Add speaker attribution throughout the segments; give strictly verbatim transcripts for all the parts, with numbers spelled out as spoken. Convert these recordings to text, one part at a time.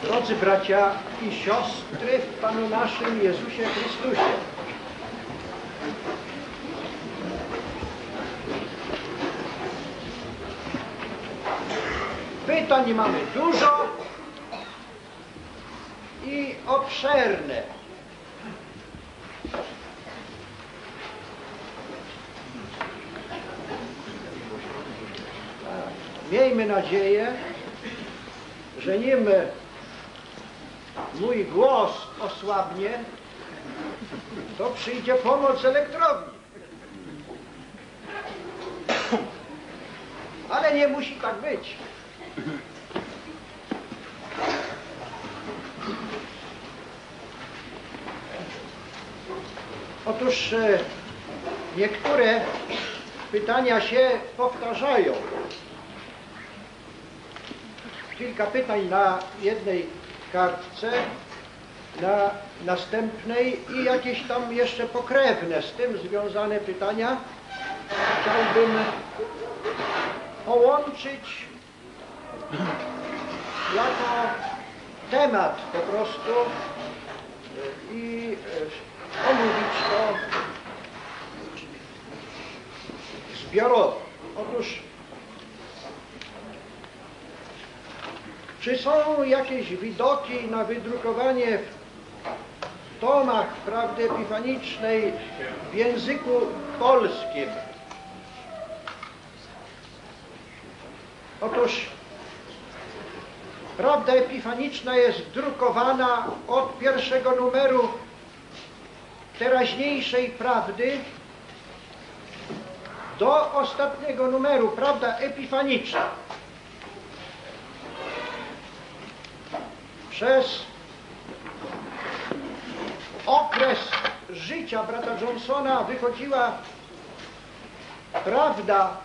Speaker 1: Drodzy bracia i siostry w Panu naszym Jezusie Chrystusie. Pytań mamy dużo i obszerne. Miejmy nadzieję, że nim mój głos osłabnie, to przyjdzie pomoc z elektrowni. Ale nie musi tak być. Otóż e, niektóre pytania się powtarzają. Kilka pytań na jednej kartce, na następnej i jakieś tam jeszcze pokrewne z tym związane pytania chciałbym połączyć jako temat po prostu i omówić to zbiorowo. Otóż czy są jakieś widoki na wydrukowanie w tomach prawdy epifanicznej w języku polskim? Otóż prawda epifaniczna jest drukowana od pierwszego numeru teraźniejszej prawdy do ostatniego numeru, prawda epifaniczna. Przez okres życia brata Johnsona wychodziła prawda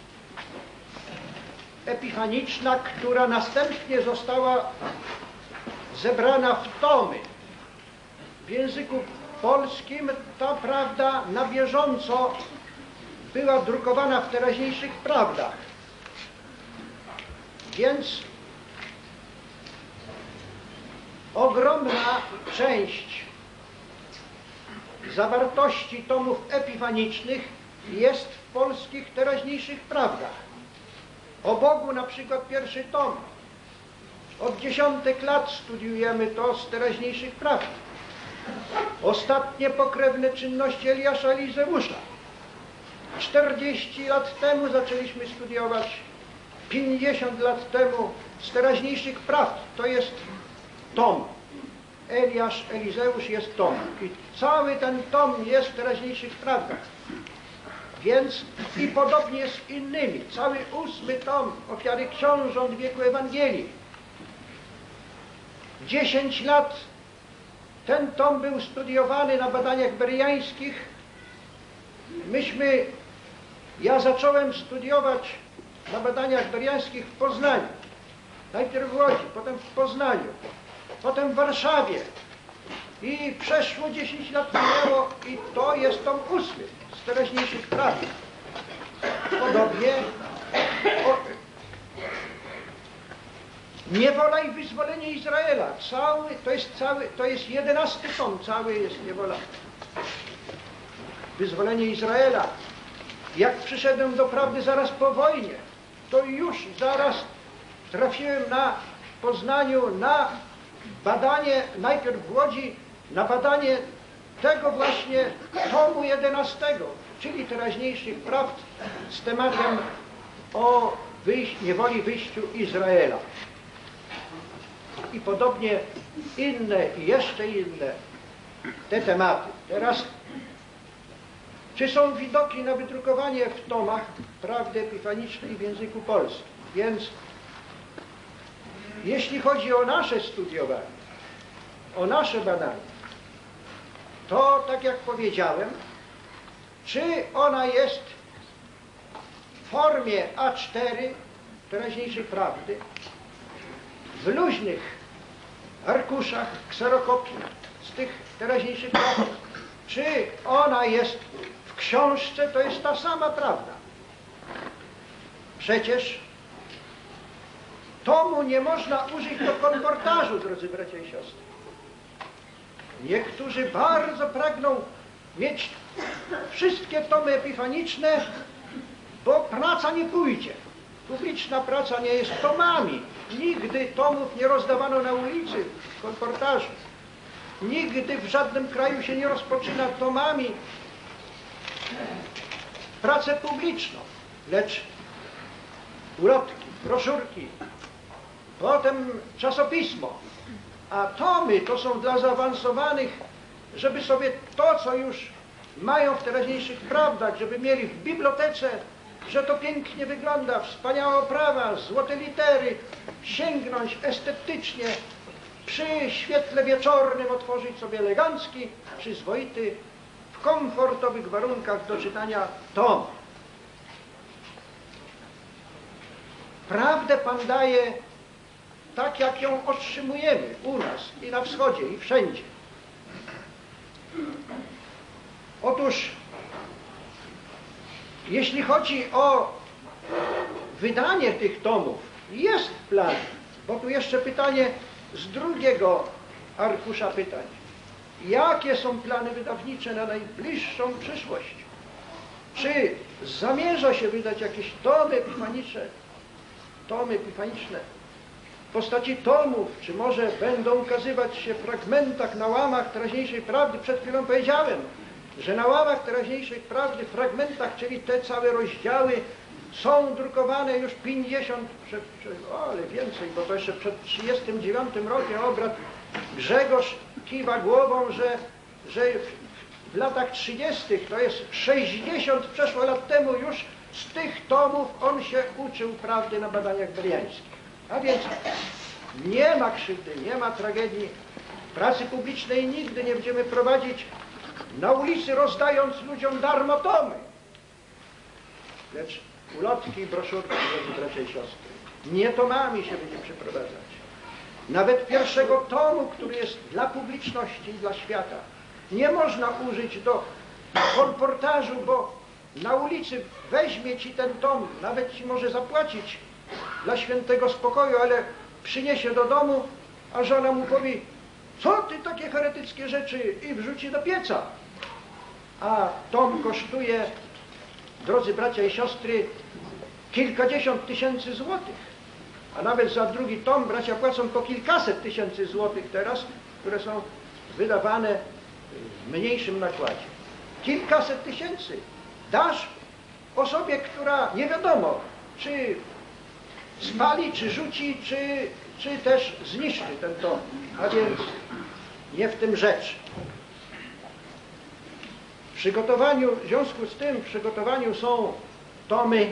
Speaker 1: epifaniczna, która następnie została zebrana w tomy. W języku polskim ta prawda na bieżąco była drukowana w teraźniejszych prawdach. Więc ogromna część zawartości tomów epifanicznych jest w polskich teraźniejszych prawdach. O Bogu na przykład pierwszy tom. Od dziesiątek lat studiujemy to z teraźniejszych prawd. Ostatnie pokrewne czynności Eliasza Elizeusza. czterdzieści lat temu zaczęliśmy studiować, pięćdziesiąt lat temu z teraźniejszych prawd. To jest tom. Eliasz, Elizeusz jest tom. I cały ten tom jest w teraźniejszych prawdach. Więc i podobnie z innymi. Cały ósmy tom Ofiary Książąt wieku Ewangelii. Dziesięć lat ten tom był studiowany na badaniach bereańskich. Myśmy, ja zacząłem studiować na badaniach bereańskich w Poznaniu. Najpierw w Łodzi, potem w Poznaniu, potem w Warszawie. I przeszło dziesięć lat minęło i to jest tom ósmy z teraźniejszych praw. Podobnie o, Niewola i wyzwolenie Izraela. Cały, to jest cały, to jest jedenasty tom, cały jest niewola. Wyzwolenie Izraela. Jak przyszedłem do prawdy zaraz po wojnie, to już zaraz trafiłem na Poznaniu na badanie, najpierw w Łodzi, na badanie tego właśnie tomu jedenastego, czyli teraźniejszych prawd z tematem o wyjś niewoli wyjściu Izraela. I podobnie inne i jeszcze inne te tematy. Teraz, czy są widoki na wydrukowanie w tomach prawdy epifanicznej w języku polskim? Więc jeśli chodzi o nasze studiowanie, o nasze badanie, to tak jak powiedziałem, czy ona jest w formie A cztery teraźniejszej prawdy, w luźnych arkuszach, kserokopii z tych teraźniejszych prawd, czy ona jest w książce, to jest ta sama prawda. Przecież tomu nie można użyć do kolportażu, drodzy bracia i siostry. Niektórzy bardzo pragną mieć wszystkie tomy epifaniczne, bo praca nie pójdzie. Publiczna praca nie jest tomami. Nigdy tomów nie rozdawano na ulicy w kolportażu. Nigdy w żadnym kraju się nie rozpoczyna tomami pracę publiczną, lecz ulotki, broszurki, potem czasopismo, a tomy to są dla zaawansowanych, żeby sobie to, co już mają w teraźniejszych prawdach, żeby mieli w bibliotece, że to pięknie wygląda, wspaniała oprawa, złote litery, sięgnąć estetycznie, przy świetle wieczornym otworzyć sobie elegancki, przyzwoity, w komfortowych warunkach do czytania tom. Prawdę Pan daje tak, jak ją otrzymujemy u nas i na wschodzie, i wszędzie. Otóż, jeśli chodzi o wydanie tych tomów, jest plan, bo tu jeszcze pytanie z drugiego arkusza pytań. Jakie są plany wydawnicze na najbliższą przyszłość? Czy zamierza się wydać jakieś tomy epifaniczne, tomy epifaniczne w postaci tomów, czy może będą ukazywać się w fragmentach na łamach teraźniejszej prawdy? Przed chwilą powiedziałem, że na łamach teraźniejszej prawdy, w fragmentach, czyli te całe rozdziały, są drukowane już pięćdziesiąt, o, ale więcej, bo to jeszcze przed trzydziestym dziewiątym rokiem obrad Grzegorz kiwa głową, że, że w, w latach trzydziestych, to jest sześćdziesiąt przeszło lat temu, już z tych tomów on się uczył prawdy na badaniach beliańskich. A więc nie ma krzywdy, nie ma tragedii. Pracy publicznej nigdy nie będziemy prowadzić na ulicy, rozdając ludziom darmo tomy. Lecz ulotki i broszurki, drodzy bracia i siostry, nie tomami się będzie przeprowadzać. Nawet pierwszego tomu, który jest dla publiczności i dla świata, nie można użyć do kolportażu, bo na ulicy weźmie ci ten tom, nawet ci może zapłacić dla świętego spokoju, ale przyniesie do domu, a żona mu powie: co ty takie heretyckie rzeczy, i wrzuci do pieca. A tom kosztuje, drodzy bracia i siostry, kilkadziesiąt tysięcy złotych. A nawet za drugi tom bracia płacą po kilkaset tysięcy złotych teraz, które są wydawane w mniejszym nakładzie. Kilkaset tysięcy dasz osobie, która nie wiadomo, czy spali, czy rzuci, czy, czy też zniszczy ten tom. A więc nie w tym rzecz. W przygotowaniu, w związku z tym w przygotowaniu są tomy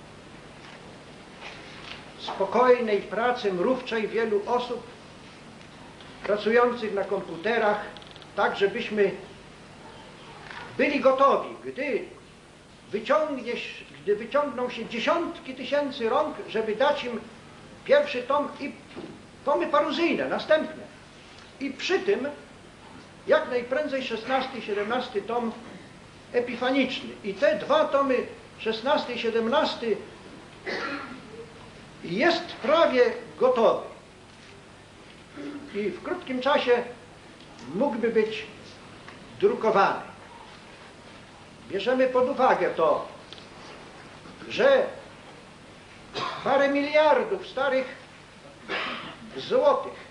Speaker 1: spokojnej pracy mrówczej wielu osób pracujących na komputerach, tak żebyśmy byli gotowi, gdy, wyciągnie, gdy wyciągną się dziesiątki tysięcy rąk, żeby dać im pierwszy tom i tomy paruzyjne, następne. I przy tym jak najprędzej szesnasty i siedemnasty tom epifaniczny. I te dwa tomy, szesnasty i siedemnasty, jest prawie gotowy. I w krótkim czasie mógłby być drukowany. Bierzemy pod uwagę to, że parę miliardów starych złotych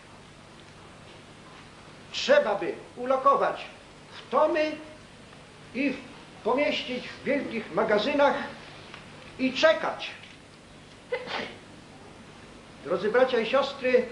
Speaker 1: trzeba by ulokować w tomy i pomieścić w wielkich magazynach i czekać. Drodzy bracia i siostry,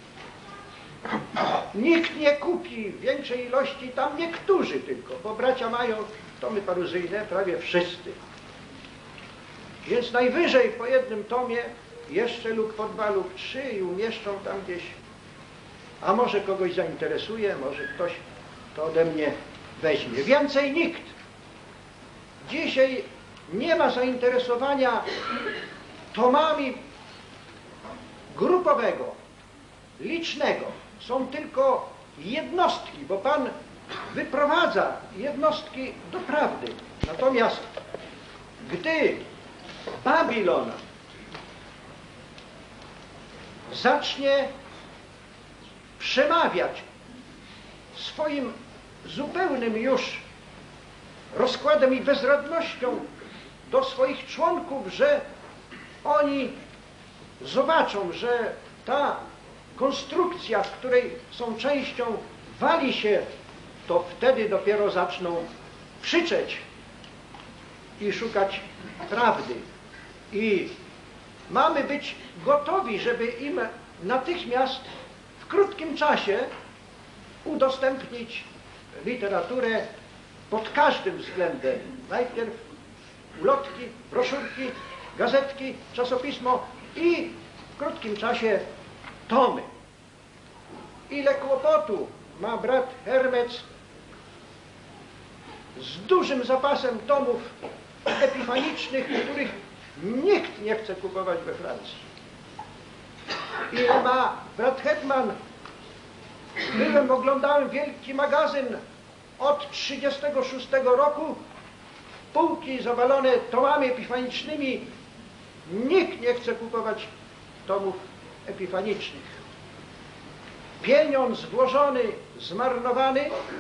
Speaker 1: nikt nie kupi większej ilości, tam niektórzy tylko, bo bracia mają tomy paruzyjne, prawie wszyscy. Więc najwyżej po jednym tomie jeszcze lub po dwa lub trzy i umieszczą tam gdzieś. A może kogoś zainteresuje, może ktoś to ode mnie weźmie. Więcej nikt. Dzisiaj nie ma zainteresowania tomami grupowego, licznego. Są tylko jednostki, bo Pan wyprowadza jednostki do prawdy. Natomiast gdy Babilon zacznie przemawiać swoim zupełnym już rozkładem i bezradnością do swoich członków, że oni zobaczą, że ta konstrukcja, w której są częścią, wali się, to wtedy dopiero zaczną krzyczeć i szukać prawdy. I mamy być gotowi, żeby im natychmiast w krótkim czasie udostępnić literaturę pod każdym względem. Najpierw ulotki, broszurki, gazetki, czasopismo i w krótkim czasie tomy. Ile kłopotu ma brat Hermec z dużym zapasem tomów epifanicznych, których nikt nie chce kupować we Francji. Ile ma brat Hetman? Byłem, oglądałem wielki magazyn od trzydziestego szóstego roku, półki zawalone tomami epifanicznymi. Nikt nie chce kupować tomów epifanicznych. Pieniądz włożony, zmarnowany,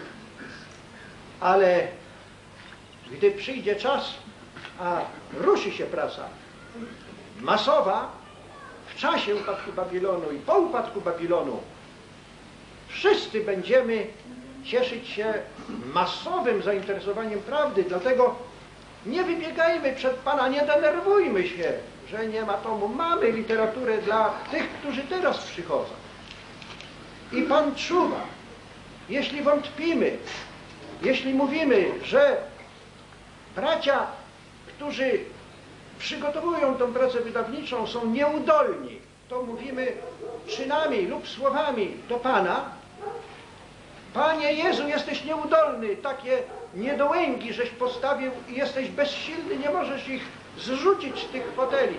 Speaker 1: ale gdy przyjdzie czas, a ruszy się praca masowa, w czasie upadku Babilonu i po upadku Babilonu, wszyscy będziemy cieszyć się masowym zainteresowaniem prawdy, dlatego nie wybiegajmy przed Pana, nie denerwujmy się, że nie ma tomu. Mamy literaturę dla tych, którzy teraz przychodzą. I Pan czuwa. Jeśli wątpimy, jeśli mówimy, że bracia, którzy przygotowują tę pracę wydawniczą, są nieudolni, to mówimy czynami lub słowami do Pana: Panie Jezu, jesteś nieudolny, takie niedołęgi żeś postawił i jesteś bezsilny, nie możesz ich zrzucić z tych foteli.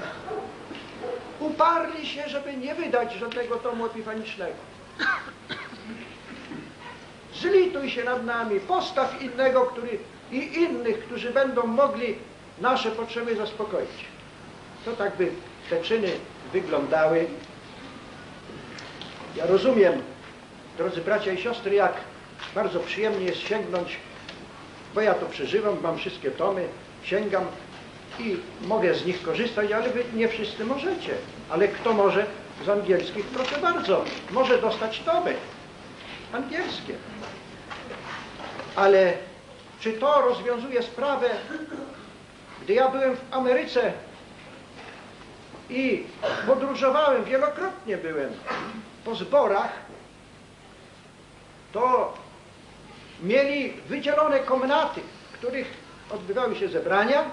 Speaker 1: Uparli się, żeby nie wydać żadnego tomu epifanicznego. Zlituj się nad nami, postaw innego, który, i innych, którzy będą mogli nasze potrzeby zaspokoić. To tak by te czyny wyglądały. Ja rozumiem, drodzy bracia i siostry, jak bardzo przyjemnie jest sięgnąć, bo ja to przeżywam, mam wszystkie tomy, sięgam i mogę z nich korzystać, ale wy nie wszyscy możecie. Ale kto może z angielskich, proszę bardzo, może dostać tomy angielskie. Ale czy to rozwiązuje sprawę? Gdy ja byłem w Ameryce i podróżowałem, wielokrotnie byłem po zborach, to mieli wydzielone komnaty, w których odbywały się zebrania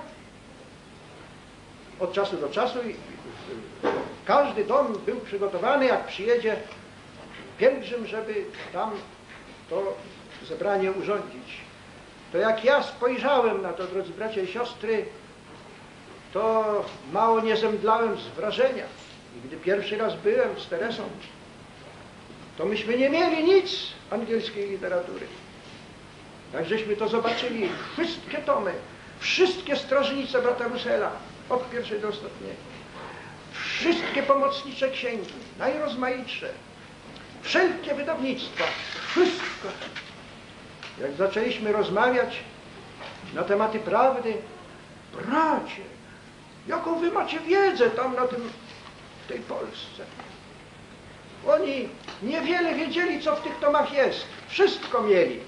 Speaker 1: od czasu do czasu i każdy dom był przygotowany, jak przyjedzie pielgrzym, żeby tam to zebranie urządzić. To jak ja spojrzałem na to, drodzy bracia i siostry, to mało nie zemdlałem z wrażenia. I gdy pierwszy raz byłem z Teresą, to myśmy nie mieli nic angielskiej literatury. Tak żeśmy to zobaczyli, wszystkie tomy, wszystkie strażnice brata Russella, od pierwszej do ostatniej, wszystkie pomocnicze księgi, najrozmaitsze, wszelkie wydawnictwa, wszystko. Jak zaczęliśmy rozmawiać na tematy prawdy, bracie, jaką wy macie wiedzę tam na tym, w tej Polsce. Oni niewiele wiedzieli, co w tych tomach jest. Wszystko mieli.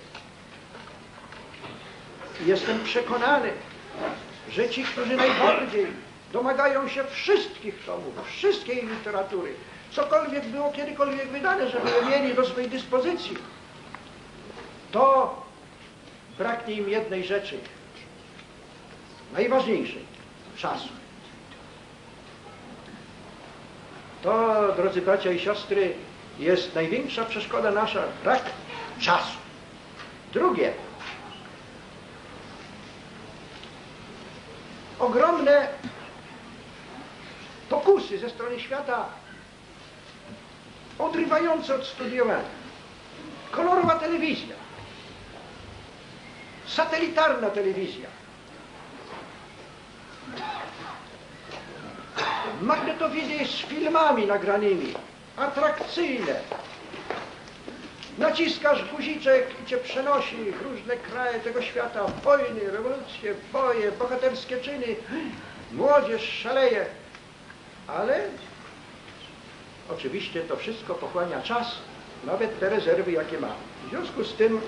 Speaker 1: I jestem przekonany, że ci, którzy najbardziej domagają się wszystkich tomów, wszystkiej literatury, cokolwiek było kiedykolwiek wydane, żeby je mieli do swojej dyspozycji, to braknie im jednej rzeczy, najważniejszej, czasu. To, drodzy bracia i siostry, jest największa przeszkoda nasza, brak czasu. Drugie, ogromne pokusy ze strony świata odrywające od studiowania. Kolorowa telewizja, satelitarna telewizja. magnetowidy z filmami nagranymi, atrakcyjne. Naciskasz guziczek i cię przenosi w różne kraje tego świata, wojny, rewolucje, boje, bohaterskie czyny. Młodzież szaleje, ale oczywiście to wszystko pochłania czas, nawet te rezerwy, jakie mamy. W związku z tym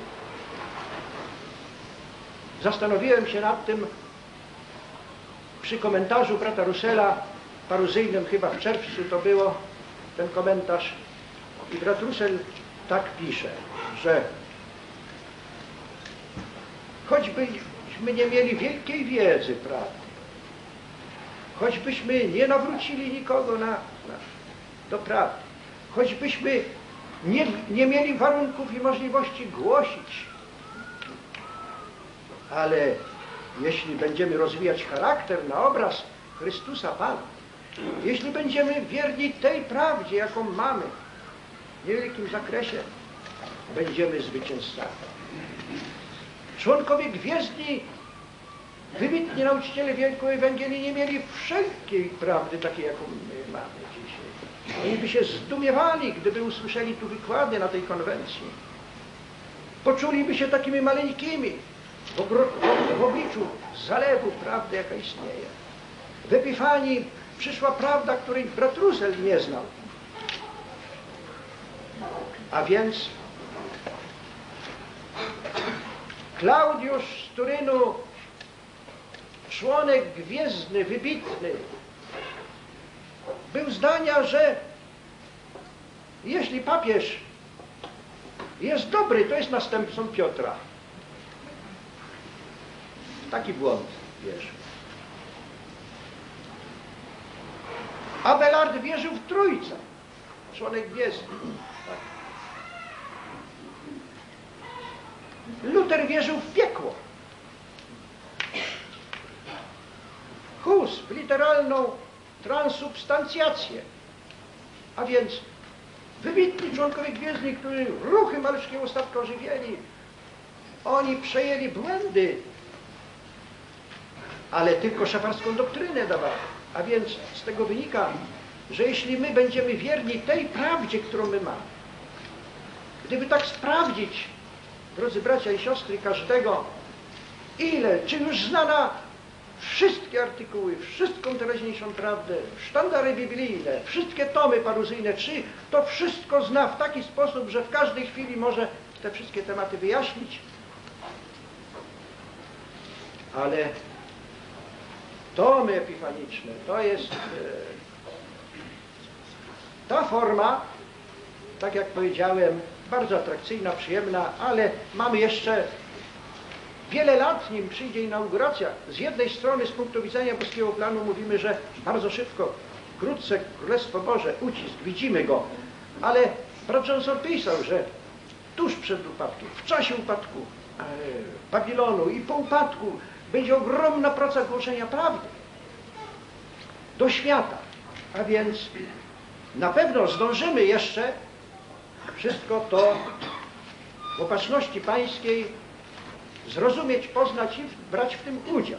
Speaker 1: zastanowiłem się nad tym przy komentarzu brata Russella, paruzyjnym, chyba w czerwcu to było, ten komentarz. I brat Russell tak pisze, że choćbyśmy nie mieli wielkiej wiedzy, prawda, choćbyśmy nie nawrócili nikogo na, na, do prawdy, choćbyśmy nie, nie mieli warunków i możliwości głosić, ale jeśli będziemy rozwijać charakter na obraz Chrystusa Pana, jeśli będziemy wierni tej prawdzie, jaką mamy, w niewielkim zakresie, będziemy zwycięzcami. Członkowie gwiezdni, wybitni nauczyciele Wielkiej Ewangelii nie mieli wszelkiej prawdy takiej, jaką my mamy dzisiaj. Oni by się zdumiewali, gdyby usłyszeli tu wykłady na tej konwencji. Poczuliby się takimi maleńkimi w, w, w obliczu zalewu prawdy, jaka istnieje. W Epifanii przyszła prawda, której brat Russell nie znał. A więc Klaudiusz z Turynu, członek gwiezdny, wybitny, był zdania, że jeśli papież jest dobry, to jest następcą Piotra. Taki błąd wierzył. Abelard wierzył w Trójcę, członek gwiezdny. Luter wierzył w piekło. Hus w literalną transubstancjację. A więc wybitni członkowie gwiezdni, którzy ruchy malszkiego statku ożywieli, oni przejęli błędy, ale tylko szafarską doktrynę dawali. A więc z tego wynika, że jeśli my będziemy wierni tej prawdzie, którą my mamy, gdyby tak sprawdzić, drodzy bracia i siostry, każdego, ile, czy już znana wszystkie artykuły, wszystką teraźniejszą prawdę, sztandary biblijne, wszystkie tomy paruzyjne, czy to wszystko zna w taki sposób, że w każdej chwili może te wszystkie tematy wyjaśnić. Ale tomy epifaniczne to jest e, ta forma, tak jak powiedziałem, bardzo atrakcyjna, przyjemna, ale mamy jeszcze wiele lat, nim przyjdzie inauguracja. Z jednej strony, z punktu widzenia boskiego planu, mówimy, że bardzo szybko, wkrótce Królestwo Boże, ucisk, widzimy go. Ale brat Johnson pisał, że tuż przed upadkiem, w czasie upadku e, Babilonu i po upadku będzie ogromna praca głoszenia prawdy do świata. A więc na pewno zdążymy jeszcze wszystko to w opatrzności pańskiej zrozumieć, poznać i brać w tym udział.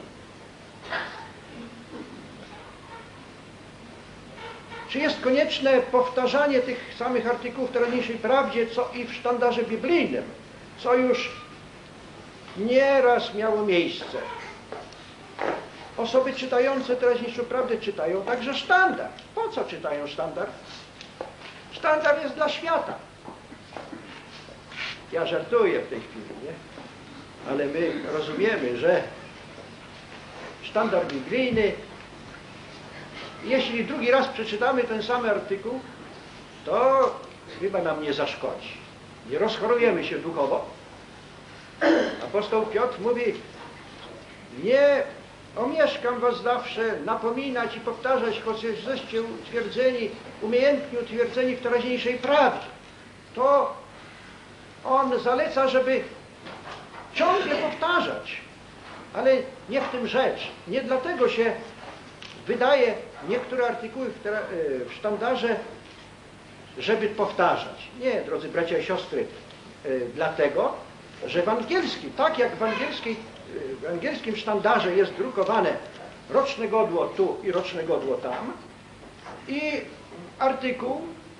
Speaker 1: Czy jest konieczne powtarzanie tych samych artykułów w teraźniejszej prawdzie, co i w sztandarze biblijnym, co już nieraz miało miejsce? Osoby czytające teraźniejszą prawdę czytają także sztandar. Po co czytają sztandar? Sztandar jest dla świata. Ja żartuję w tej chwili, nie? Ale my rozumiemy, że sztandar biblijny, jeśli drugi raz przeczytamy ten sam artykuł, to chyba nam nie zaszkodzi. Nie rozchorujemy się duchowo. Apostoł Piotr mówi, nie omieszkam was zawsze napominać i powtarzać, choć jesteście utwierdzeni, umiejętnie utwierdzeni w teraźniejszej prawdzie. To on zaleca, żeby ciągle powtarzać, ale nie w tym rzecz. Nie dlatego się wydaje niektóre artykuły w, w sztandarze, żeby powtarzać. Nie, drodzy bracia i siostry, yy, dlatego, że w angielskim, tak jak w, angielskiej, yy, w angielskim sztandarze jest drukowane roczne godło tu i roczne godło tam, i artykuł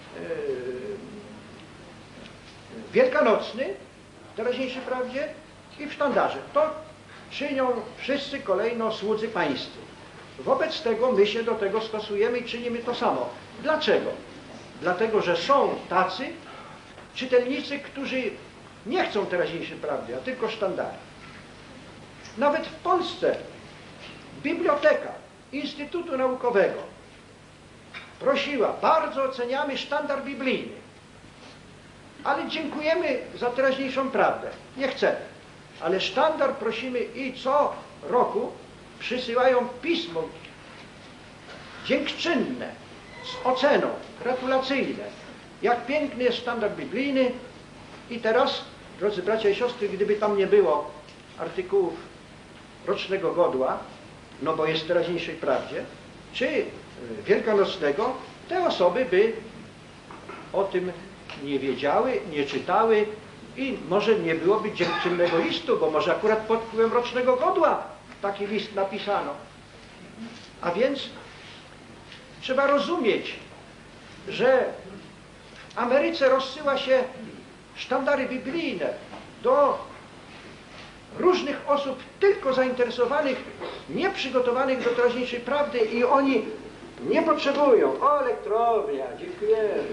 Speaker 1: yy, wielkanocny w teraźniejszej prawdzie i w sztandarze. To czynią wszyscy kolejno słudzy pańscy. Wobec tego my się do tego stosujemy i czynimy to samo. Dlaczego? Dlatego, że są tacy czytelnicy, którzy nie chcą teraźniejszej prawdy, a tylko sztandary. Nawet w Polsce biblioteka Instytutu Naukowego prosiła, bardzo oceniamy sztandar biblijny, ale dziękujemy za teraźniejszą prawdę. Nie chcemy. Ale sztandar prosimy i co roku przysyłają pismo dziękczynne z oceną, gratulacyjne. Jak piękny jest sztandar biblijny. I teraz, drodzy bracia i siostry, gdyby tam nie było artykułów rocznego godła, no bo jest w teraźniejszej prawdzie, czy wielkanocnego, te osoby by o tym nie wiedziały, nie czytały i może nie byłoby dziękczynnego listu, bo może akurat pod wpływem rocznego godła taki list napisano. A więc trzeba rozumieć, że w Ameryce rozsyła się sztandary biblijne do różnych osób tylko zainteresowanych, nieprzygotowanych do teraźniejszej prawdy i oni nie potrzebują. O, elektrownia, dziękujemy.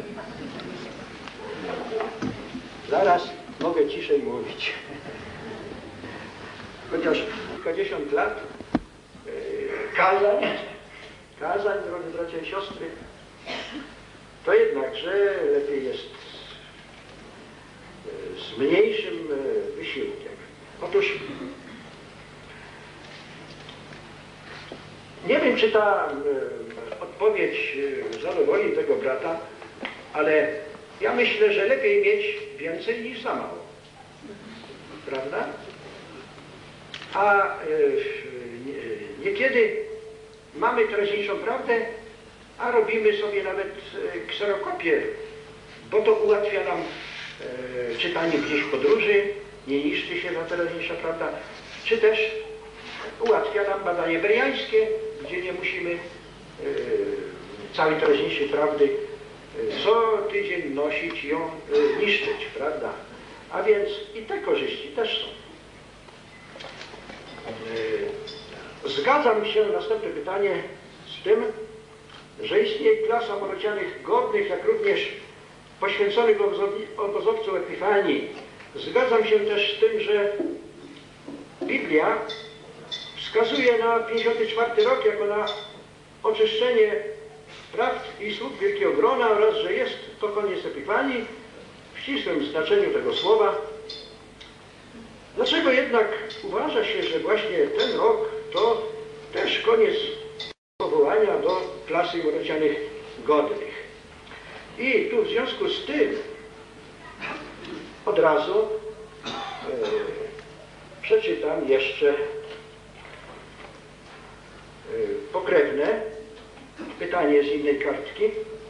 Speaker 1: Zaraz mogę ciszej mówić. Chociaż kilkadziesiąt lat yy, kazań, kazań, drodzy bracia i siostry, to jednakże lepiej jest yy, z mniejszym yy, wysiłkiem. Otóż nie wiem, czy ta yy, odpowiedź yy, zadowoli tego brata, ale ja myślę, że lepiej mieć więcej niż za mało. Prawda? A e, niekiedy mamy teraźniejszą prawdę, a robimy sobie nawet e, kserokopię, bo to ułatwia nam e, czytanie gdzieś w podróży, nie niszczy się ta teraźniejsza prawda, czy też ułatwia nam badanie bereańskie, gdzie nie musimy e, całej teraźniejszej prawdy co tydzień nosić i ją y, niszczyć, prawda? A więc i te korzyści też są. Y, zgadzam się, następne pytanie, z tym, że istnieje klasa młodocianych godnych, jak również poświęconych obozowców Epifanii. Zgadzam się też z tym, że Biblia wskazuje na pięćdziesiąty czwarty rok jako na oczyszczenie prawd i słów Wielkiego Grona oraz, że jest to koniec Epifanii w ścisłym znaczeniu tego słowa. Dlaczego jednak uważa się, że właśnie ten rok to też koniec powołania do klasy młodocianych godnych? I tu w związku z tym od razu e, przeczytam jeszcze e, pokrewne pytanie z innej kartki.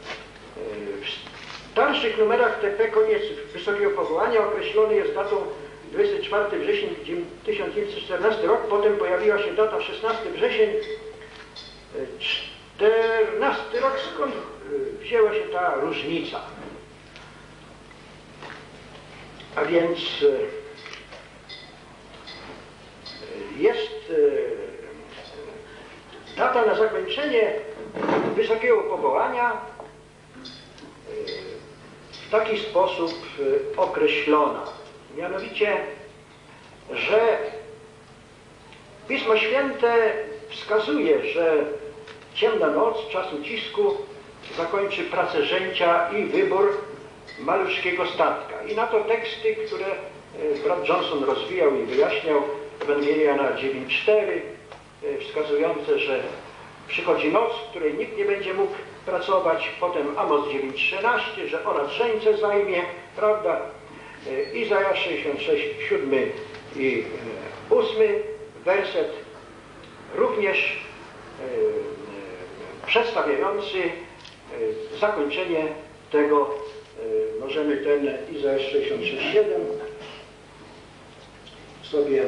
Speaker 1: W starszych numerach T P koniec Wysokiego Powołania określony jest datą dwudziestego czwartego września tysiąc dziewięćset czternastego rok, potem pojawiła się data szesnastego września czternasty rok. Skąd wzięła się ta różnica? A więc jest data na zakończenie Wysokiego Powołania w taki sposób określona. Mianowicie, że Pismo Święte wskazuje, że ciemna noc, czas ucisku zakończy pracę żęcia i wybór maluszkiego statka. I na to teksty, które brat Johnson rozwijał i wyjaśniał, Ewangeliana dziewięć cztery, wskazujące, że przychodzi noc, w której nikt nie będzie mógł pracować, potem Amos dziewięć trzynaście, że ona żeńce zajmie, prawda? Izajasz sześćdziesiąt sześć, siódmy i ósmy werset, również przedstawiający zakończenie tego, możemy ten Izajasz sześćdziesiąt sześć, siedem sobie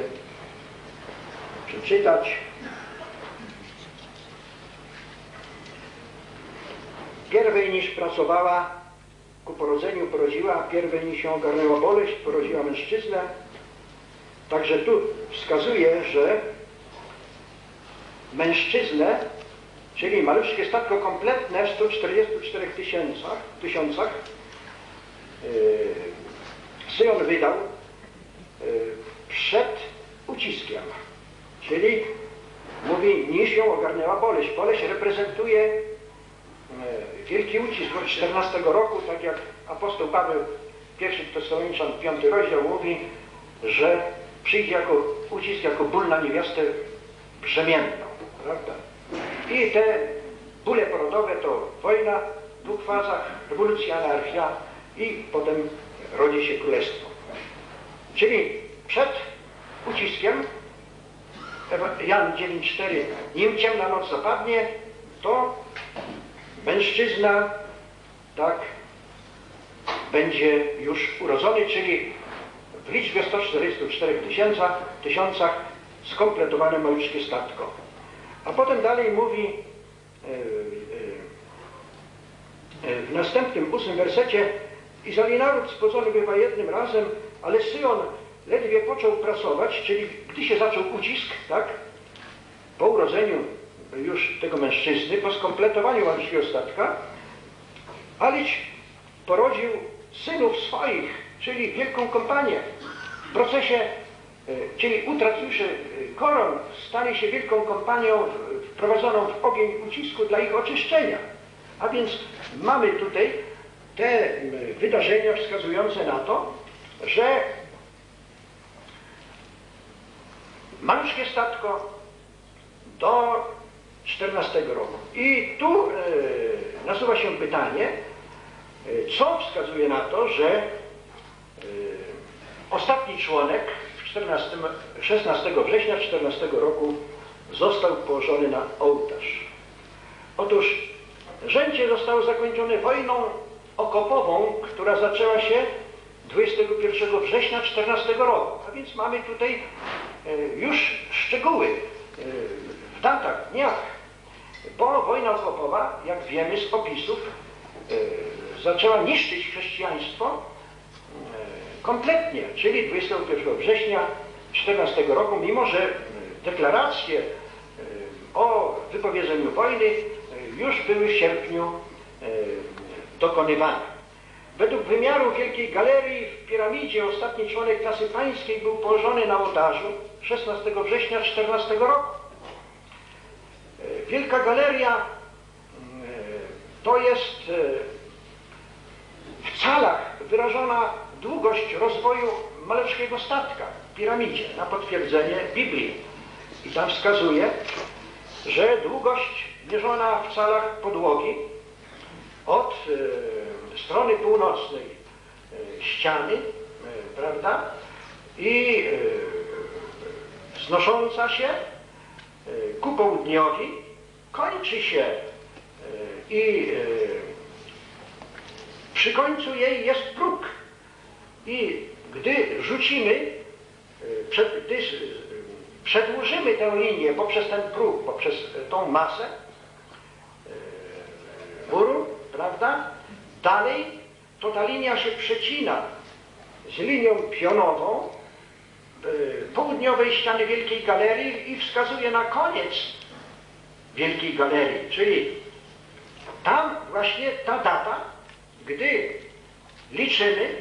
Speaker 1: przeczytać. pierwej niż pracowała, ku porodzeniu porodziła, pierwej niż ją ogarnęła boleść, porodziła mężczyznę. Także tu wskazuje, że mężczyznę, czyli maluczkie statko kompletne w stu czterdziestu czterech tysiącach, tysiącach yy, Syjon wydał yy, przed uciskiem. Czyli mówi, niż ją ogarnęła boleść. Boleść reprezentuje yy, wielki ucisk od czternastego roku, tak jak apostoł Paweł, pierwszy Tesaloniczan, piąty rozdział mówi, że przyjdzie jako ucisk, jako ból na niewiastę brzemienną, prawda? I te bóle porodowe to wojna w dwóch fazach, rewolucja, anarchia i potem rodzi się królestwo. Czyli przed uciskiem, Jan dziewięć cztery, nim ciemna noc zapadnie, to mężczyzna tak będzie już urodzony, czyli w liczbie stu czterdziestu czterech tysiącach skompletowane maluczkie statko. A potem dalej mówi w następnym ósmym wersecie: Izraeli naród spłodzony bywa jednym razem, ale Syjon ledwie począł pracować, czyli gdy się zaczął ucisk, tak, po urodzeniu już tego mężczyzny, po skompletowaniu maluczkiego statka, Alicz porodził synów swoich, czyli wielką kompanię. W procesie, czyli utraciwszy koron, stali się wielką kompanią wprowadzoną w ogień ucisku dla ich oczyszczenia. A więc mamy tutaj te wydarzenia wskazujące na to, że maluczkie statko do czternastego roku. I tu e, nasuwa się pytanie, co wskazuje na to, że e, ostatni członek szesnastego września czternastego roku został położony na ołtarz. Otóż Rzęcie zostało zakończone wojną okopową, która zaczęła się dwudziestego pierwszego września czternastego roku. A więc mamy tutaj już szczegóły w datach, dniach. Bo wojna okopowa, jak wiemy z opisów, zaczęła niszczyć chrześcijaństwo kompletnie, czyli dwudziestego pierwszego września czternastego roku, mimo że deklaracje o wypowiedzeniu wojny już były w sierpniu dokonywane. Według wymiaru Wielkiej Galerii w piramidzie ostatni członek klasy pańskiej był położony na ołtarzu szesnastego września czternastego roku. Wielka Galeria to jest w calach wyrażona długość rozwoju maluczkiego statka w piramidzie na potwierdzenie Biblii. I tam wskazuje, że długość mierzona w calach podłogi od e, strony północnej e, ściany, e, prawda, i e, znosząca się e, ku południowi kończy się e, i e, przy końcu jej jest próg. I gdy rzucimy, przed, gdy przedłużymy tę linię poprzez ten próg, poprzez tą masę muru, prawda, dalej to ta linia się przecina z linią pionową południowej ściany Wielkiej Galerii i wskazuje na koniec Wielkiej Galerii, czyli tam właśnie ta data, gdy liczymy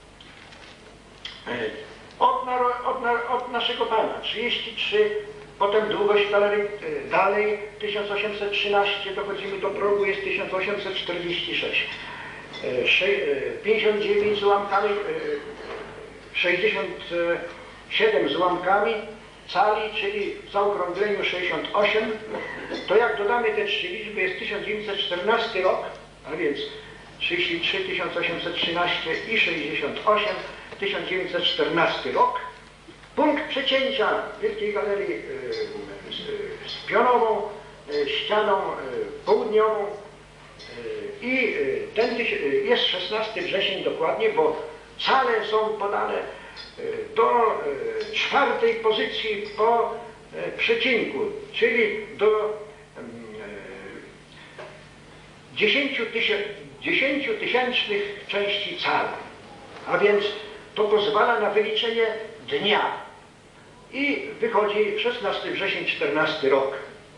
Speaker 1: od, od, od naszego Pana trzydzieści trzy, potem długość galerii, dalej tysiąc osiemset trzynaście, dochodzimy do progu, jest tysiąc osiemset czterdzieści sześć, pięćdziesiąt dziewięć z ułamkami, sześćdziesiąt siedem z ułamkami cali, czyli w zaokrągleniu sześćdziesiąt osiem, to jak dodamy te trzy liczby, jest tysiąc dziewięćset czternasty rok, a więc trzydzieści trzy, tysiąc osiemset trzynaście i sześćdziesiąt osiem, tysiąc dziewięćset czternasty rok. Punkt przecięcia Wielkiej Galerii z pionową ścianą południową i ten jest szesnasty wrzesień dokładnie, bo cale są podane do czwartej pozycji po przecinku, czyli do dziesięciotysięcznych części całej. A więc to pozwala na wyliczenie dnia. I wychodzi szesnastego września czternasty rok.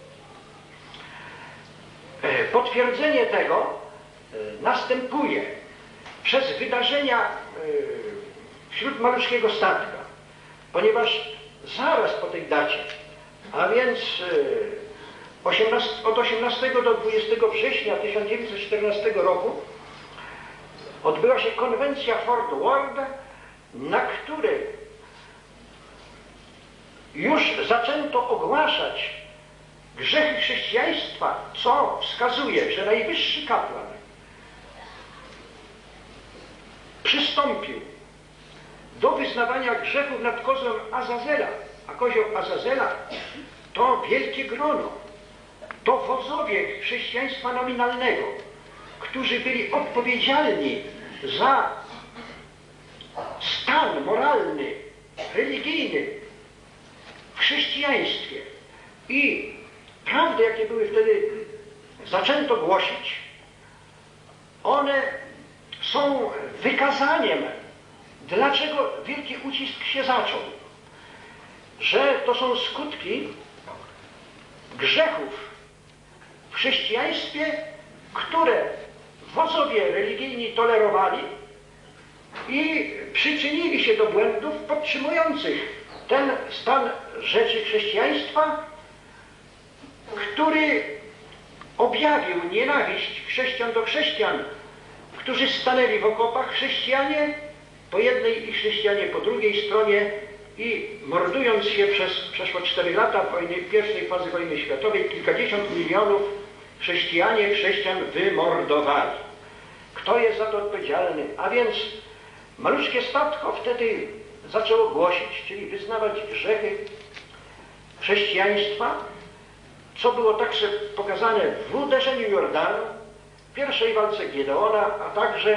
Speaker 1: Potwierdzenie tego następuje przez wydarzenia wśród maluczkiego statka, ponieważ zaraz po tej dacie, a więc od osiemnastego do dwudziestego września tysiąc dziewięćset czternastego roku odbyła się konwencja Fort Worth, na której już zaczęto ogłaszać grzechy chrześcijaństwa, co wskazuje, że najwyższy kapłan przystąpił do wyznawania grzechów nad kozłem Azazela, a kozioł Azazela to wielkie grono, to wodzowie chrześcijaństwa nominalnego, którzy byli odpowiedzialni za stan moralny, religijny w chrześcijaństwie. I prawdy, jakie były wtedy zaczęto głosić, one są wykazaniem, dlaczego wielki ucisk się zaczął. Że to są skutki grzechów w chrześcijaństwie, które wodzowie religijni tolerowali i przyczynili się do błędów podtrzymujących ten stan rzeczy chrześcijaństwa, który objawił nienawiść chrześcijan do chrześcijan, którzy stanęli w okopach, chrześcijanie po jednej i chrześcijanie po drugiej stronie, i mordując się przez przeszło cztery lata wojny, pierwszej fazy wojny światowej, kilkadziesiąt milionów chrześcijanie, chrześcijan wymordowali. Kto jest za to odpowiedzialny? A więc maluczkie statko wtedy zaczęło głosić, czyli wyznawać grzechy chrześcijaństwa, co było także pokazane w uderzeniu Jordanu, w pierwszej walce Gedeona, a także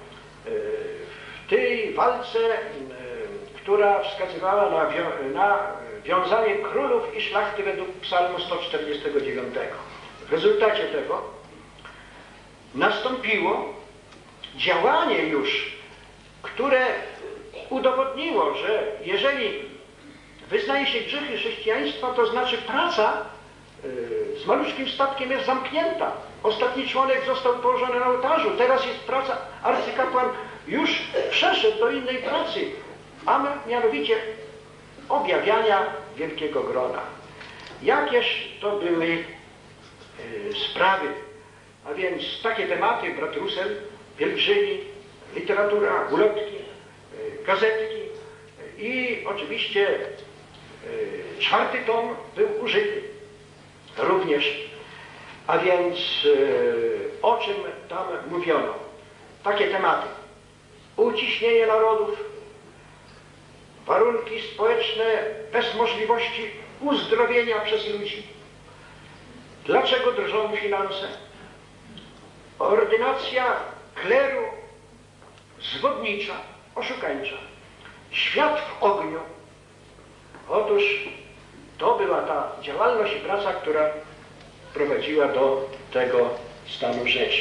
Speaker 1: w tej walce, która wskazywała na, wią na wiązanie królów i szlachty według psalmu sto czterdziestego dziewiątego. W rezultacie tego nastąpiło działanie już, które udowodniło, że jeżeli wyznaje się grzechy chrześcijaństwa, to znaczy praca z maluczkim statkiem jest zamknięta. Ostatni członek został położony na ołtarzu. Teraz jest praca. Arcykapłan już przeszedł do innej pracy, a mianowicie objawiania wielkiego grona. Jakież to były y, sprawy, a więc takie tematy, brat Russell, pielgrzymi, literatura, ulotki, y, gazetki y, i oczywiście y, czwarty tom był użyty również, a więc y, o czym tam mówiono? Takie tematy: uciśnienie narodów, warunki społeczne bez możliwości uzdrowienia przez ludzi. Dlaczego drżą finanse? Ordynacja kleru zwodnicza, oszukańcza. Świat w ogniu. Otóż to była ta działalność i praca, która prowadziła do tego stanu rzeczy,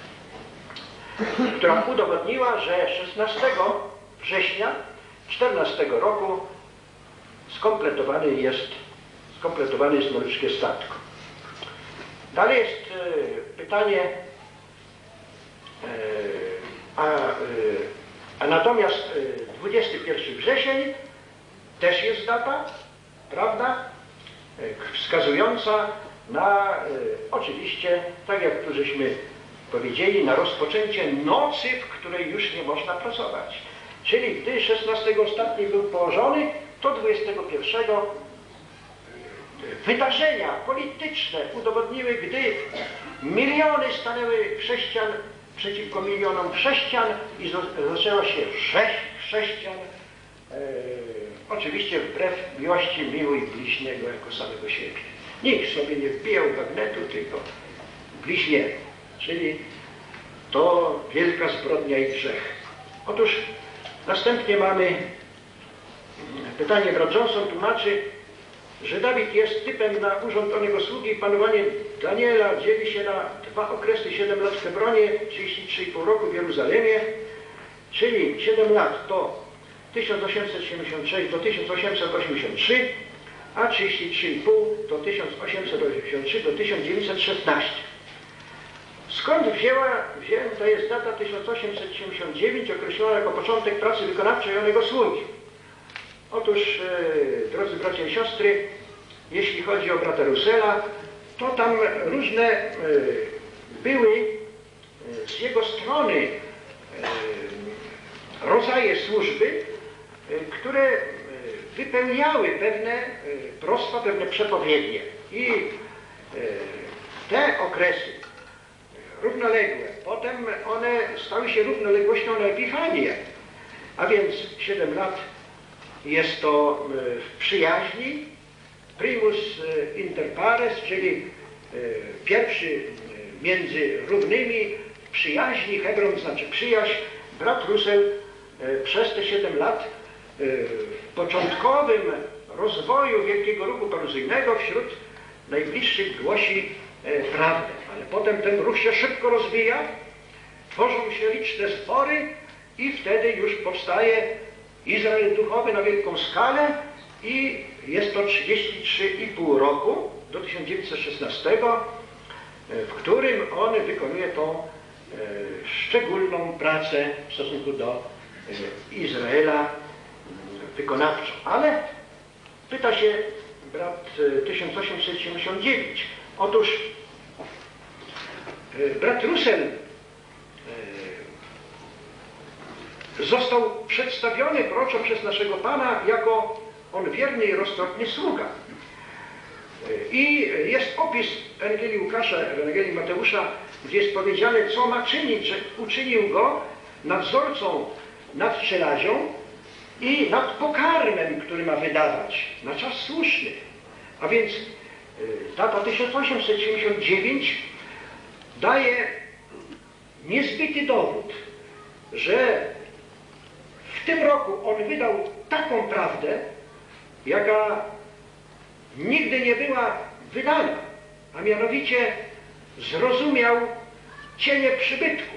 Speaker 1: która udowodniła, że szesnastego września czternastego roku skompletowany jest, skompletowany jest maluczkie statko. Dalej jest y, pytanie, y, a, y, a natomiast y, dwudziestego pierwszego września też jest data, prawda, y, wskazująca na, y, oczywiście, tak jak tu żeśmy powiedzieli, na rozpoczęcie nocy, w której już nie można pracować. Czyli gdy szesnastego ostatni był położony, to dwudziestego pierwszego wydarzenia polityczne udowodniły, gdy miliony stanęły chrześcijan przeciwko milionom chrześcijan i zaczęła się rzeź chrześcijan, e, oczywiście wbrew miłości miłuj bliźniego jako samego siebie. Nikt sobie nie wbijał bagnetu, tylko bliźniego, czyli to wielka zbrodnia i grzech. Otóż następnie mamy pytanie. Brat Johnson tłumaczy, że Dawid jest typem na urząd onego sługi. Panowanie Daniela dzieli się na dwa okresy, siedem lat w Hebronie, trzydzieści trzy i pół roku w Jeruzalemie, czyli siedem lat to tysiąc osiemset siedemdziesiąt sześć do tysiąc osiemset osiemdziesiąt trzy, a trzydzieści trzy i pół to tysiąc osiemset osiemdziesiąt trzy do tysiąc dziewięćset szesnaście. Skąd wzięła, wzięta jest data tysiąc osiemset siedemdziesiąt dziewięć, określona jako początek pracy wykonawczej onego sługi? Otóż, e, drodzy bracia i siostry, jeśli chodzi o brata Russella, to tam różne e, były e, z jego strony e, rodzaje służby, e, które e, wypełniały pewne e, proroctwa, pewne przepowiednie. I e, te okresy równoległe, potem one stały się równoległością na Epifanię, a więc siedem lat jest to w przyjaźni, primus inter pares, czyli pierwszy między równymi, w przyjaźni, Hebron znaczy przyjaźń. Brat Russell przez te siedem lat w początkowym rozwoju wielkiego ruchu paruzyjnego wśród najbliższych głosi prawdę, ale potem ten ruch się szybko rozwija, tworzą się liczne zbory i wtedy już powstaje Izrael duchowy na wielką skalę i jest to trzydzieści trzy i pół roku do tysiąc dziewięćset szesnastego, w którym on wykonuje tą e, szczególną pracę w stosunku do e, Izraela wykonawczą. Ale pyta się brat e, tysiąc osiemset siedemdziesiąt dziewięć. Otóż e, brat Russell e, został przedstawiony proroczo przez naszego Pana jako on wierny i roztropny sługa. I jest opis Ewangelii Łukasza, Ewangelii Mateusza, gdzie jest powiedziane, co ma czynić, że uczynił go nadzorcą nad pszczelazią i nad pokarmem, który ma wydawać na czas słuszny. A więc data tysiąc osiemset siedemdziesiąt dziewięć daje niezbyty dowód, że w tym roku on wydał taką prawdę, jaka nigdy nie była wydana, a mianowicie zrozumiał cienie przybytku.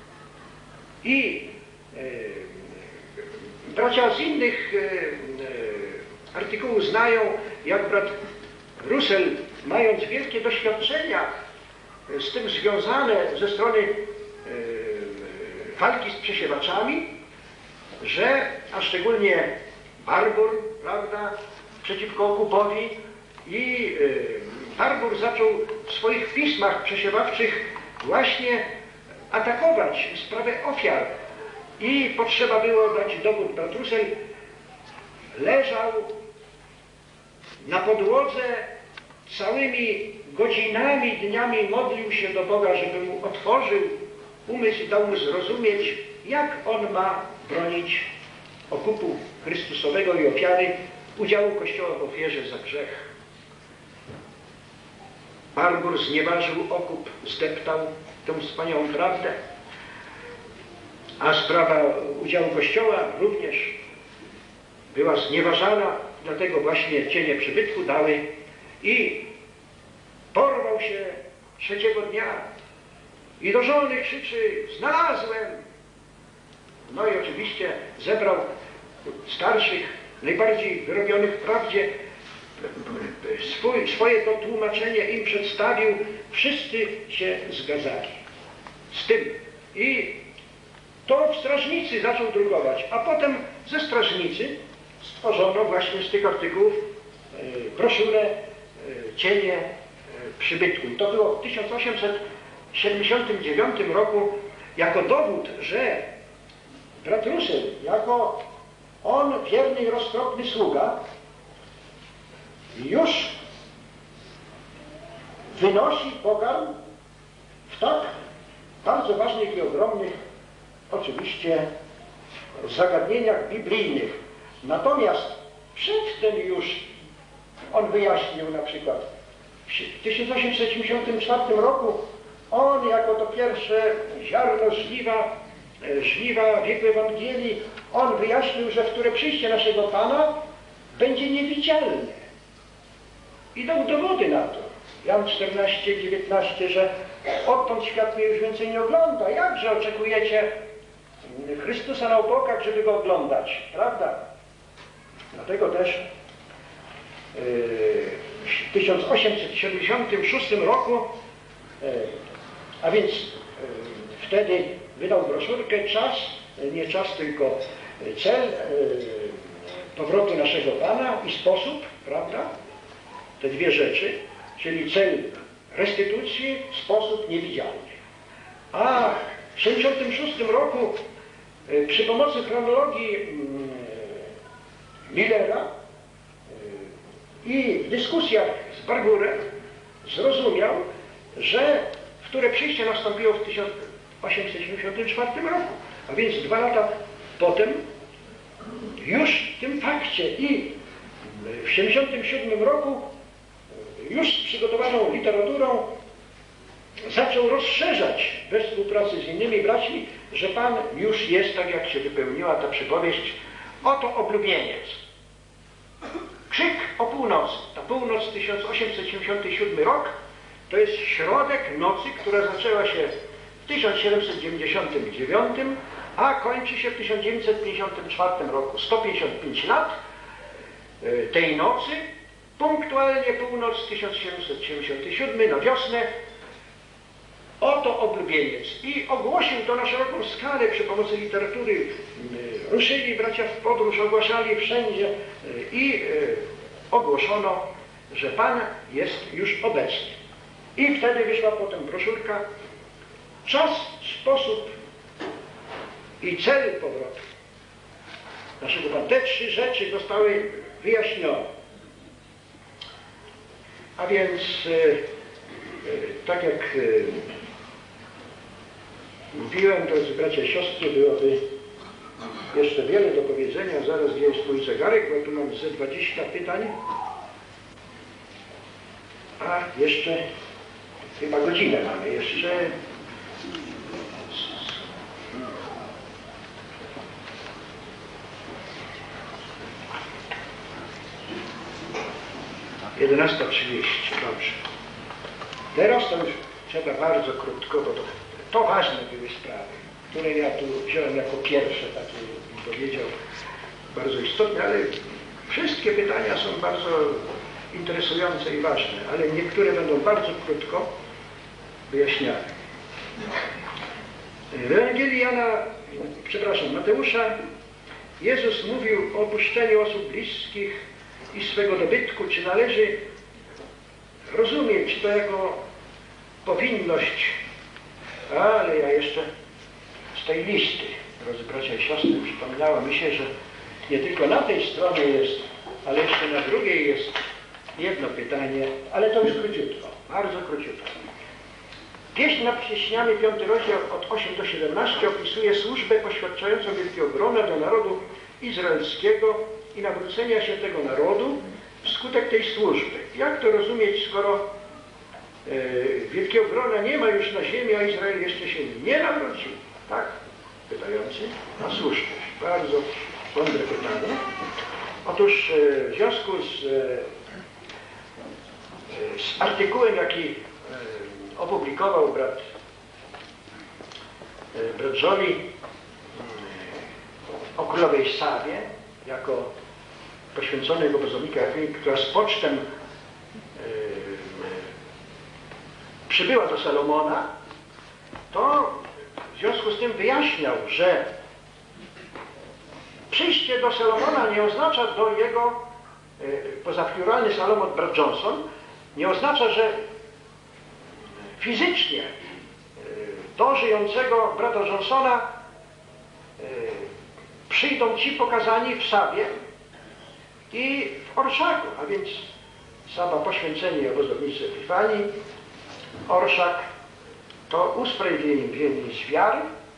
Speaker 1: I e, bracia z innych e, e, artykułów znają, jak brat Russell, mając wielkie doświadczenia z tym związane ze strony e, walki z przesiewaczami, że, a szczególnie Barbour, prawda, przeciwko okupowi, i y, Barbour zaczął w swoich pismach przesiewawczych właśnie atakować sprawę ofiar i potrzeba było dać dowód. Brat Russell leżał na podłodze całymi godzinami, dniami, modlił się do Boga, żeby mu otworzył umysł i dał mu zrozumieć, jak on ma bronić okupu Chrystusowego i ofiary udziału Kościoła w ofierze za grzech. Barbour znieważył okup, zdeptał tę wspaniałą prawdę, a sprawa udziału Kościoła również była znieważana, dlatego właśnie cienie przybytku dały i porwał się trzeciego dnia i do żony krzyczy: znalazłem! No i oczywiście zebrał starszych, najbardziej wyrobionych w prawdzie, swój, swoje to tłumaczenie im przedstawił, wszyscy się zgadzali z tym. I to w strażnicy zaczął drukować, a potem ze strażnicy stworzono właśnie z tych artykułów broszurę Cienie przybytku. I to było w tysiąc osiemset siedemdziesiątym dziewiątym roku jako dowód, że brat Russell, jako on wierny i roztropny sługa, już wynosi pokarm w tak bardzo ważnych i ogromnych oczywiście zagadnieniach biblijnych. Natomiast przedtem już on wyjaśnił, na przykład w tysiąc osiemset siedemdziesiątym czwartym roku on jako to pierwsze ziarno żniwa, żniwa wieku Ewangelii, on wyjaśnił, że które przyjście naszego Pana będzie niewidzialne. I dał dowody na to. Jan czternaście, dziewiętnaście, że odtąd świat mnie już więcej nie ogląda. Jakże oczekujecie Chrystusa na obłokach, żeby go oglądać, prawda? Dlatego też w tysiąc osiemset siedemdziesiątym szóstym roku, a więc wtedy wydał broszurkę Czas, nie czas, tylko cel powrotu naszego Pana i sposób, prawda? Te dwie rzeczy, czyli cel restytucji, sposób niewidzialny. A w tysiąc dziewięćset siedemdziesiątym szóstym roku przy pomocy chronologii Millera i w dyskusjach z Barburem zrozumiał, że które przyjście nastąpiło w tysiąc osiemset siedemdziesiątym czwartym roku, a więc dwa lata potem już w tym fakcie i w tysiąc dziewięćset siedemdziesiątym siódmym roku już z przygotowaną literaturą zaczął rozszerzać we współpracy z innymi braćmi, że Pan już jest, tak jak się wypełniła ta przypowieść, oto oblubieniec. Krzyk o północy. Ta północ tysiąc osiemset siedemdziesiąty siódmy rok to jest środek nocy, która zaczęła się w tysiąc siedemset dziewięćdziesiątym dziewiątym, a kończy się w tysiąc dziewięćset pięćdziesiątym czwartym roku. sto pięćdziesiąt pięć lat tej nocy, punktualnie północ tysiąc siedemset siedemdziesiąty siódmy na wiosnę. Oto oblubieniec. I ogłosił to na szeroką skalę przy pomocy literatury. Ruszyli bracia w podróż, ogłaszali wszędzie i ogłoszono, że Pan jest już obecny. I wtedy wyszła potem broszurka Czas, sposób i cel powrotu naszego Pana. Te trzy rzeczy zostały wyjaśnione. A więc tak jak mówiłem, drodzy bracia i siostry, byłoby jeszcze wiele do powiedzenia. Zaraz jest mój zegarek, bo tu mam ze dwadzieścia pytań. A jeszcze chyba godzinę mamy. Jeszcze jedenasta trzydzieści. Dobrze. Teraz to już trzeba bardzo krótko, bo to, to ważne były sprawy, które ja tu wziąłem jako pierwsze, takie bym powiedział, bardzo istotne, ale wszystkie pytania są bardzo interesujące i ważne, ale niektóre będą bardzo krótko wyjaśniane. W Ewangelii Jana, przepraszam, Mateusza, Jezus mówił o opuszczeniu osób bliskich i swego dobytku. Czy należy rozumieć to jako powinność? Ale ja jeszcze z tej listy, drodzy bracia i siostry, przypominało mi się, że nie tylko na tej stronie jest, ale jeszcze na drugiej jest jedno pytanie, ale to już króciutko, bardzo króciutko. Pieśń nad pieśniami, piąty rozdział od ósmego do siedemnastego opisuje służbę poświadczającą wielkiego grona do narodu izraelskiego i nawrócenia się tego narodu wskutek tej służby. Jak to rozumieć, skoro e, wielkiego grona nie ma już na ziemi, a Izrael jeszcze się nie nawrócił? Tak? Pytający na słuszność. Bardzo mądre pytanie. Otóż e, w związku z, e, z artykułem, jaki e, opublikował brat, e, brat Jolie o królowej Sabie, jako poświęconego bozownika, która z pocztem yy, przybyła do Salomona, to w związku z tym wyjaśniał, że przyjście do Salomona nie oznacza do jego, yy, poza pluralny Salomon brat Johnson, nie oznacza, że fizycznie yy, do żyjącego brata Johnsona yy, przyjdą ci pokazani w Sabie i w Orszaku, a więc Saba poświęceni obozownicy Epifanii, Orszak to usprawiedliwieni z wiary,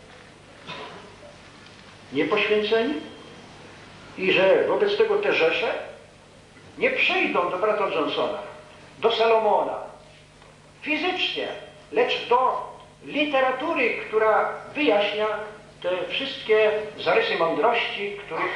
Speaker 1: niepoświęceni i że wobec tego te rzesze nie przejdą do brata Johnsona, do Salomona fizycznie, lecz do literatury, która wyjaśnia te wszystkie zarysy mądrości, których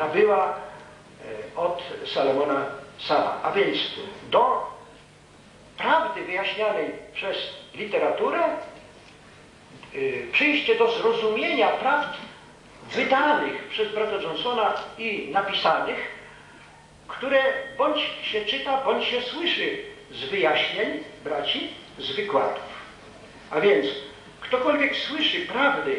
Speaker 1: nabyła od Salomona sama. A więc do
Speaker 2: prawdy wyjaśnianej przez literaturę, przyjście do zrozumienia prawd wydanych przez brata Johnsona i napisanych, które bądź się czyta, bądź się słyszy z wyjaśnień braci, z wykładów. A więc ktokolwiek słyszy prawdy,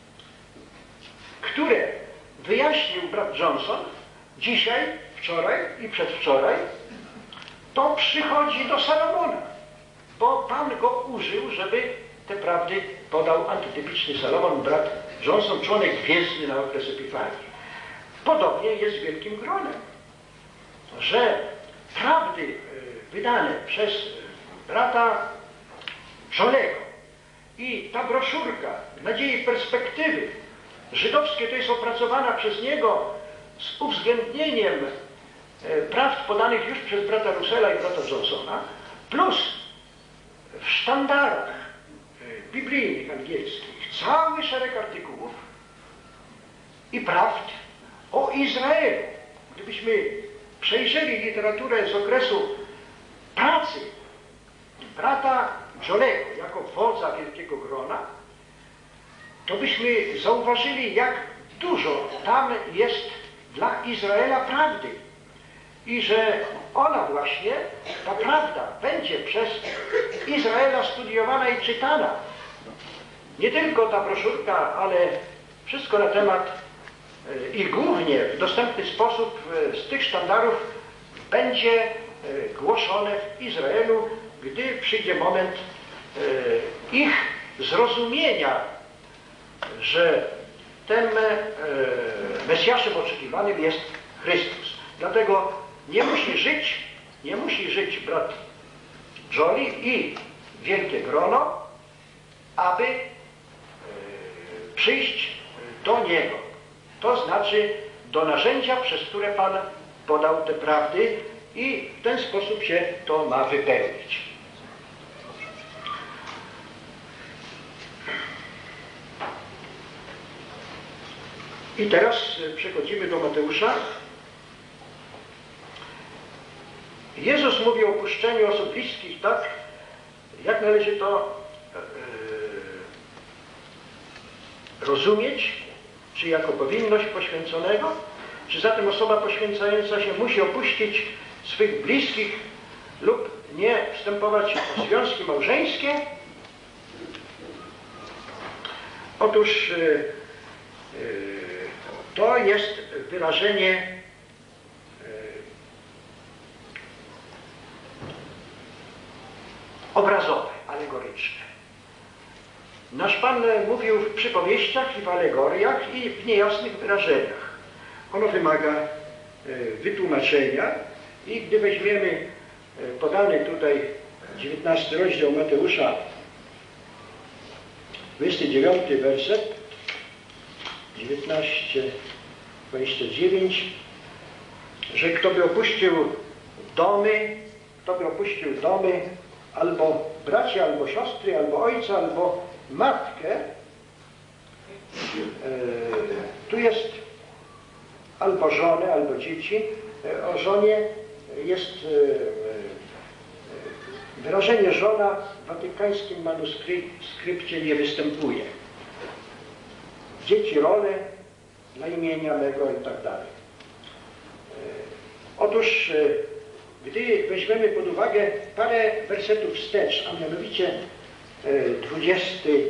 Speaker 2: które wyjaśnił brat Johnson dzisiaj, wczoraj i przedwczoraj, to przychodzi do Salomona, bo Pan go użył, żeby te prawdy podał antytypiczny Salomon, brat Johnson, członek gwiezdny na okres Epifanii. Podobnie jest z Wielkim Gronem, że prawdy wydane przez brata Jolego i ta broszurka Nadziei Perspektywy żydowskie to jest opracowana przez niego z uwzględnieniem prawd podanych już przez brata Russella i brata Johnsona, plus w sztandarach biblijnych angielskich cały szereg artykułów i prawd o Izraelu. Gdybyśmy przejrzeli literaturę z okresu pracy brata Jolego jako wodza Wielkiego Grona, to byśmy zauważyli, jak dużo tam jest dla Izraela prawdy i że ona właśnie, ta prawda, będzie przez Izraela studiowana i czytana. Nie tylko ta broszurka, ale wszystko na temat i głównie w dostępny sposób z tych sztandarów będzie głoszone w Izraelu, gdy przyjdzie moment ich zrozumienia, że tym Mesjaszem oczekiwanym jest Chrystus. Dlatego nie musi żyć, nie musi żyć brat Joli i Wielkie Grono, aby przyjść do Niego. To znaczy do narzędzia, przez które Pan podał te prawdy i w ten sposób się to ma wypełnić. I teraz przechodzimy do Mateusza. Jezus mówi o opuszczeniu osób bliskich tak, jak należy to yy, rozumieć, czy jako powinność poświęconego, czy zatem osoba poświęcająca się musi opuścić swych bliskich lub nie wstępować w związki małżeńskie. Otóż yy, yy, to jest wyrażenie yy, obrazowe, alegoryczne. Nasz Pan mówił w przypowieściach i w alegoriach i w niejasnych wyrażeniach. Ono wymaga wytłumaczenia i gdy weźmiemy podany tutaj dziewiętnasty rozdział Mateusza, dwudziesty dziewiąty werset, dziewiętnaście, dwadzieścia dziewięć, że kto by opuścił domy, kto by opuścił domy, albo bracia, albo siostry, albo ojca, albo matkę, e, tu jest albo żonę, albo dzieci. E, o żonie jest e, wyrażenie żona w watykańskim manuskrypcie nie występuje. Dzieci, role dla imienia mego i tak dalej. E, otóż e, gdy weźmiemy pod uwagę parę wersetów wstecz, a mianowicie dwudziesty,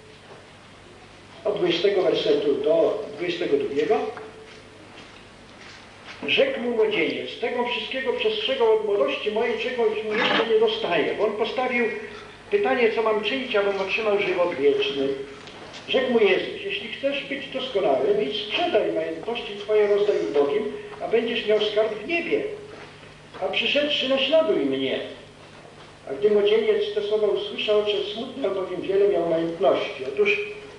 Speaker 2: od dwudziestego wersetu do dwudziestego drugiego, rzekł mu młodzieniec, tego wszystkiego przestrzegał od młodości mojej, czegoś mu jeszcze nie dostaje, bo on postawił pytanie, co mam czynić, abym otrzymał żywot wieczny. Rzekł mu Jezus, jeśli chcesz być doskonałym, idź sprzedaj majątności twoje, rozdaj ubogim, a będziesz miał skarb w niebie. A przyszedłszy, naśladuj mnie. A gdy młodzieniec te słowa usłyszał, odszedł smutny, albowiem wiele miał majątności. Otóż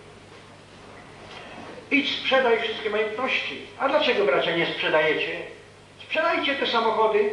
Speaker 2: idź, sprzedaj wszystkie majątności. A dlaczego, bracia, nie sprzedajecie? Sprzedajcie te samochody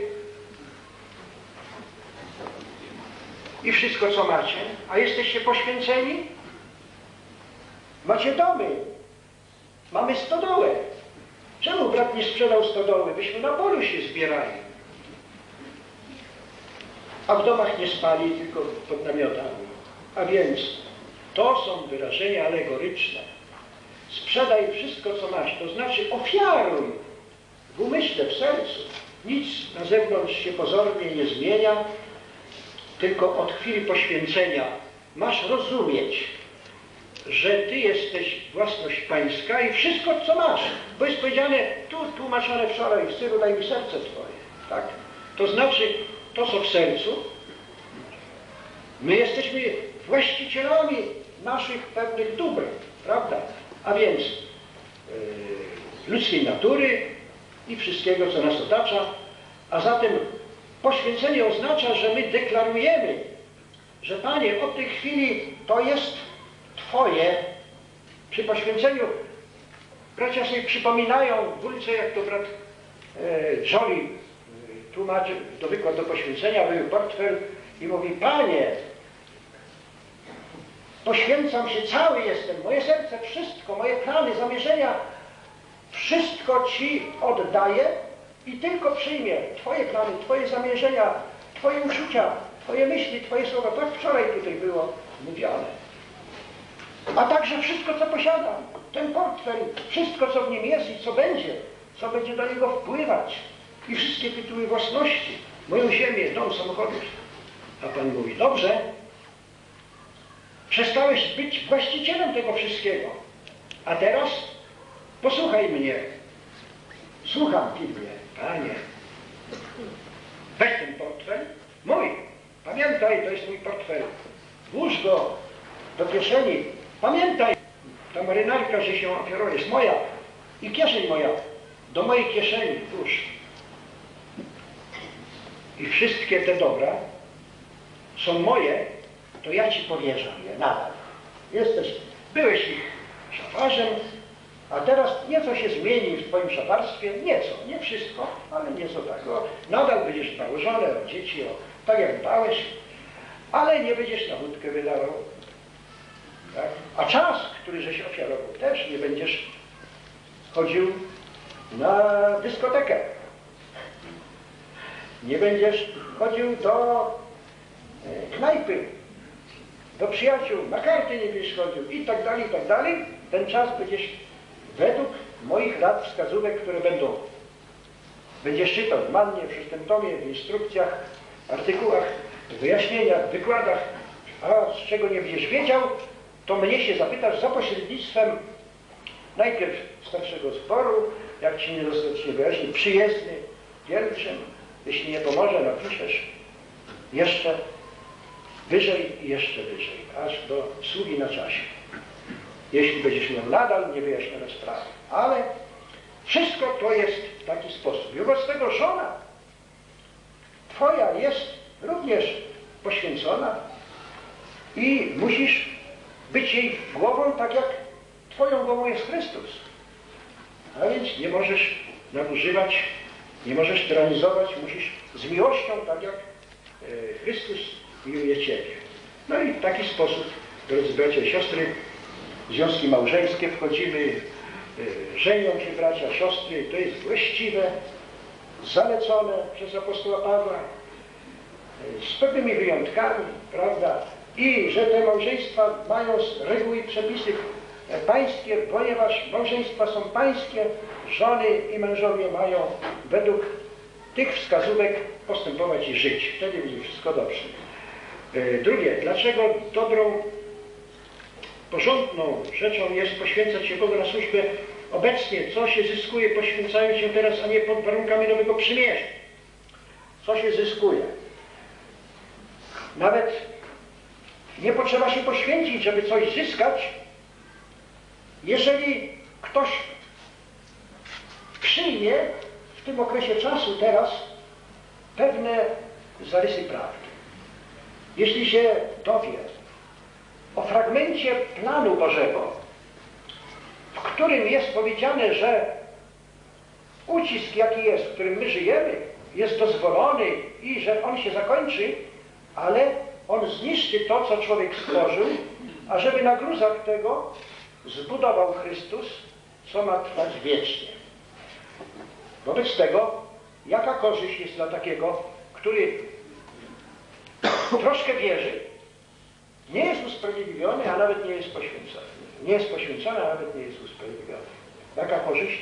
Speaker 2: i wszystko, co macie. A jesteście poświęceni? Macie domy. Mamy stodołę. Czemu brat nie sprzedał stodoły? Byśmy na polu się zbierali. a w domach nie spali, tylko pod namiotami. A więc to są wyrażenia alegoryczne. Sprzedaj wszystko, co masz, to znaczy ofiaruj w umyśle, w sercu. Nic na zewnątrz się pozornie nie zmienia, tylko od chwili poświęcenia masz rozumieć, że Ty jesteś własność pańska i wszystko, co masz. Bo jest powiedziane, tu tłumaczone wczoraj, Synu, daj mi serce Twoje. Tak? To znaczy, to co w sercu, my jesteśmy właścicielami naszych pewnych dóbr, prawda? A więc yy, ludzkiej natury i wszystkiego, co nas otacza. A zatem poświęcenie oznacza, że my deklarujemy, że Panie, od tej chwili to jest Twoje. Przy poświęceniu bracia sobie przypominają w ulicy, jak to brat e, Jolly e, tłumaczy do wykład do poświęcenia, był portfel i mówi, Panie, poświęcam się, cały jestem, moje serce, wszystko, moje plany, zamierzenia, wszystko Ci oddaję i tylko przyjmie Twoje plany, Twoje zamierzenia, Twoje uczucia, Twoje myśli, Twoje słowa. Tak wczoraj tutaj było mówione. A także wszystko, co posiadam, ten portfel, wszystko, co w nim jest i co będzie, co będzie do niego wpływać i wszystkie tytuły własności, moją ziemię, dom, samochodów. A Pan mówi, dobrze, przestałeś być właścicielem tego wszystkiego, a teraz posłuchaj mnie. Słucham pilnie, Panie. Weź ten portfel, mój, pamiętaj, to jest mój portfel. Włóż go do kieszeni. Pamiętaj, ta marynarka, że się ofiaruje, jest moja i kieszeń moja, do mojej kieszeni włóż. I wszystkie te dobra są moje, to ja Ci powierzam je nadal. Jesteś, byłeś ich szafarzem, a teraz nieco się zmieni w Twoim szafarstwie, nieco, nie wszystko, ale nieco tak. O, nadal będziesz dbał o żonę, o dzieci, o, tak jak dbałeś, ale nie będziesz na wódkę wydawał. Tak? A czas, który żeś ofiarował, też nie będziesz chodził na dyskotekę. Nie będziesz chodził do e, knajpy, do przyjaciół, na karty nie będziesz chodził i tak dalej, i tak dalej. Ten czas będziesz według moich rad, wskazówek, które będą. Będziesz czytał w mannie, w szóstym tomie, w instrukcjach, artykułach, w wyjaśnieniach, wykładach, a z czego nie będziesz wiedział, to mnie się zapytasz za pośrednictwem najpierw starszego zboru, jak Ci niedostatecznie wyjaśni, przyjezdny, pielgrzym, jeśli nie pomoże, napiszesz jeszcze wyżej i jeszcze wyżej, aż do sługi na czasie. Jeśli będziesz miał nadal niewyjaśnione sprawy. Ale wszystko to jest w taki sposób. I wobec tego żona Twoja jest również poświęcona i musisz być jej głową tak jak Twoją głową jest Chrystus. A więc nie możesz nadużywać, nie możesz tyranizować, musisz z miłością tak jak e, Chrystus miłuje Ciebie. No i w taki sposób, drodzy bracia i siostry, w związki małżeńskie wchodzimy, e, żenią się bracia, siostry, to jest właściwe, zalecone przez apostoła Pawła, e, z pewnymi wyjątkami, prawda? I że te małżeństwa mają reguły i przepisy pańskie, ponieważ małżeństwa są pańskie, żony i mężowie mają według tych wskazówek postępować i żyć. Wtedy będzie wszystko dobrze. Drugie, dlaczego dobrą, porządną rzeczą jest poświęcać się Bogu na służbę obecnie? Co się zyskuje poświęcając się teraz, a nie pod warunkami nowego przymierza? Co się zyskuje? Nawet nie potrzeba się poświęcić, żeby coś zyskać, jeżeli ktoś przyjmie w tym okresie czasu teraz pewne zarysy prawdy. Jeśli się dowie o fragmencie planu Bożego, w którym jest powiedziane, że ucisk jaki jest, w którym my żyjemy, jest dozwolony i że on się zakończy, ale on zniszczy to, co człowiek stworzył, a żeby na gruzach tego zbudował Chrystus, co ma trwać wiecznie. Wobec tego, jaka korzyść jest dla takiego, który troszkę wierzy, nie jest usprawiedliwiony, a nawet nie jest poświęcony. Nie jest poświęcony, a nawet nie jest usprawiedliwiony. Jaka korzyść?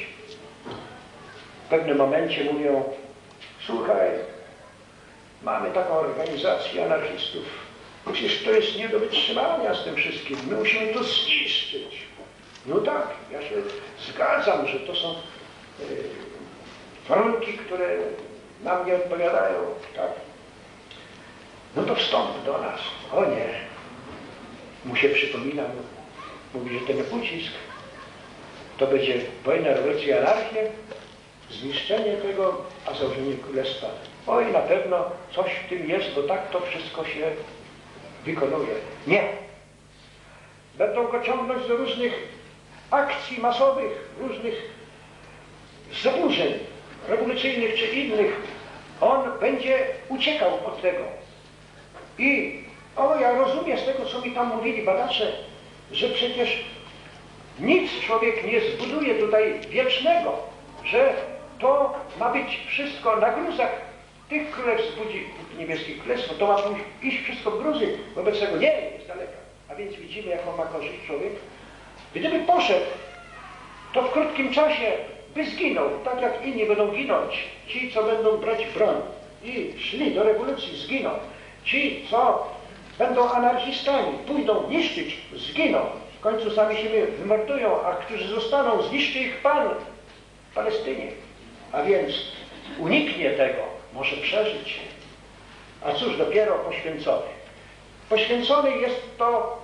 Speaker 2: W pewnym momencie mówią, słuchaj, mamy taką organizację anarchistów. Przecież to jest nie do wytrzymania z tym wszystkim. My musimy to zniszczyć. No tak, ja się zgadzam, że to są y, warunki, które nam nie odpowiadają. Tak? No to wstąp do nas. O nie. Mu się przypomina, mówi, że ten ucisk to będzie wojna, rewolucja, anarchia, zniszczenie tego, a założenie królestwa. Oj, na pewno coś w tym jest, bo tak to wszystko się wykonuje. Nie. Będą go ciągnąć do różnych akcji masowych, różnych zaburzeń rewolucyjnych czy innych. On będzie uciekał od tego. I o, ja rozumiem z tego, co mi tam mówili badacze, że przecież nic człowiek nie zbuduje tutaj wiecznego, że to ma być wszystko na gruzach tych królestw budzi niebieskich królestw, to ma iść wszystko w gruzy, wobec tego nie jest daleka. A więc widzimy, jaką ma korzyść człowiek. Gdyby poszedł, to w krótkim czasie by zginął, tak jak inni będą ginąć. Ci, co będą brać broń i szli do rewolucji, zginą. Ci, co będą anarchistami, pójdą niszczyć, zginą. W końcu sami siebie wymordują, a którzy zostaną, zniszczy ich Pan w Palestynie. A więc uniknie tego, może przeżyć. A cóż dopiero poświęcony. Poświęcony jest to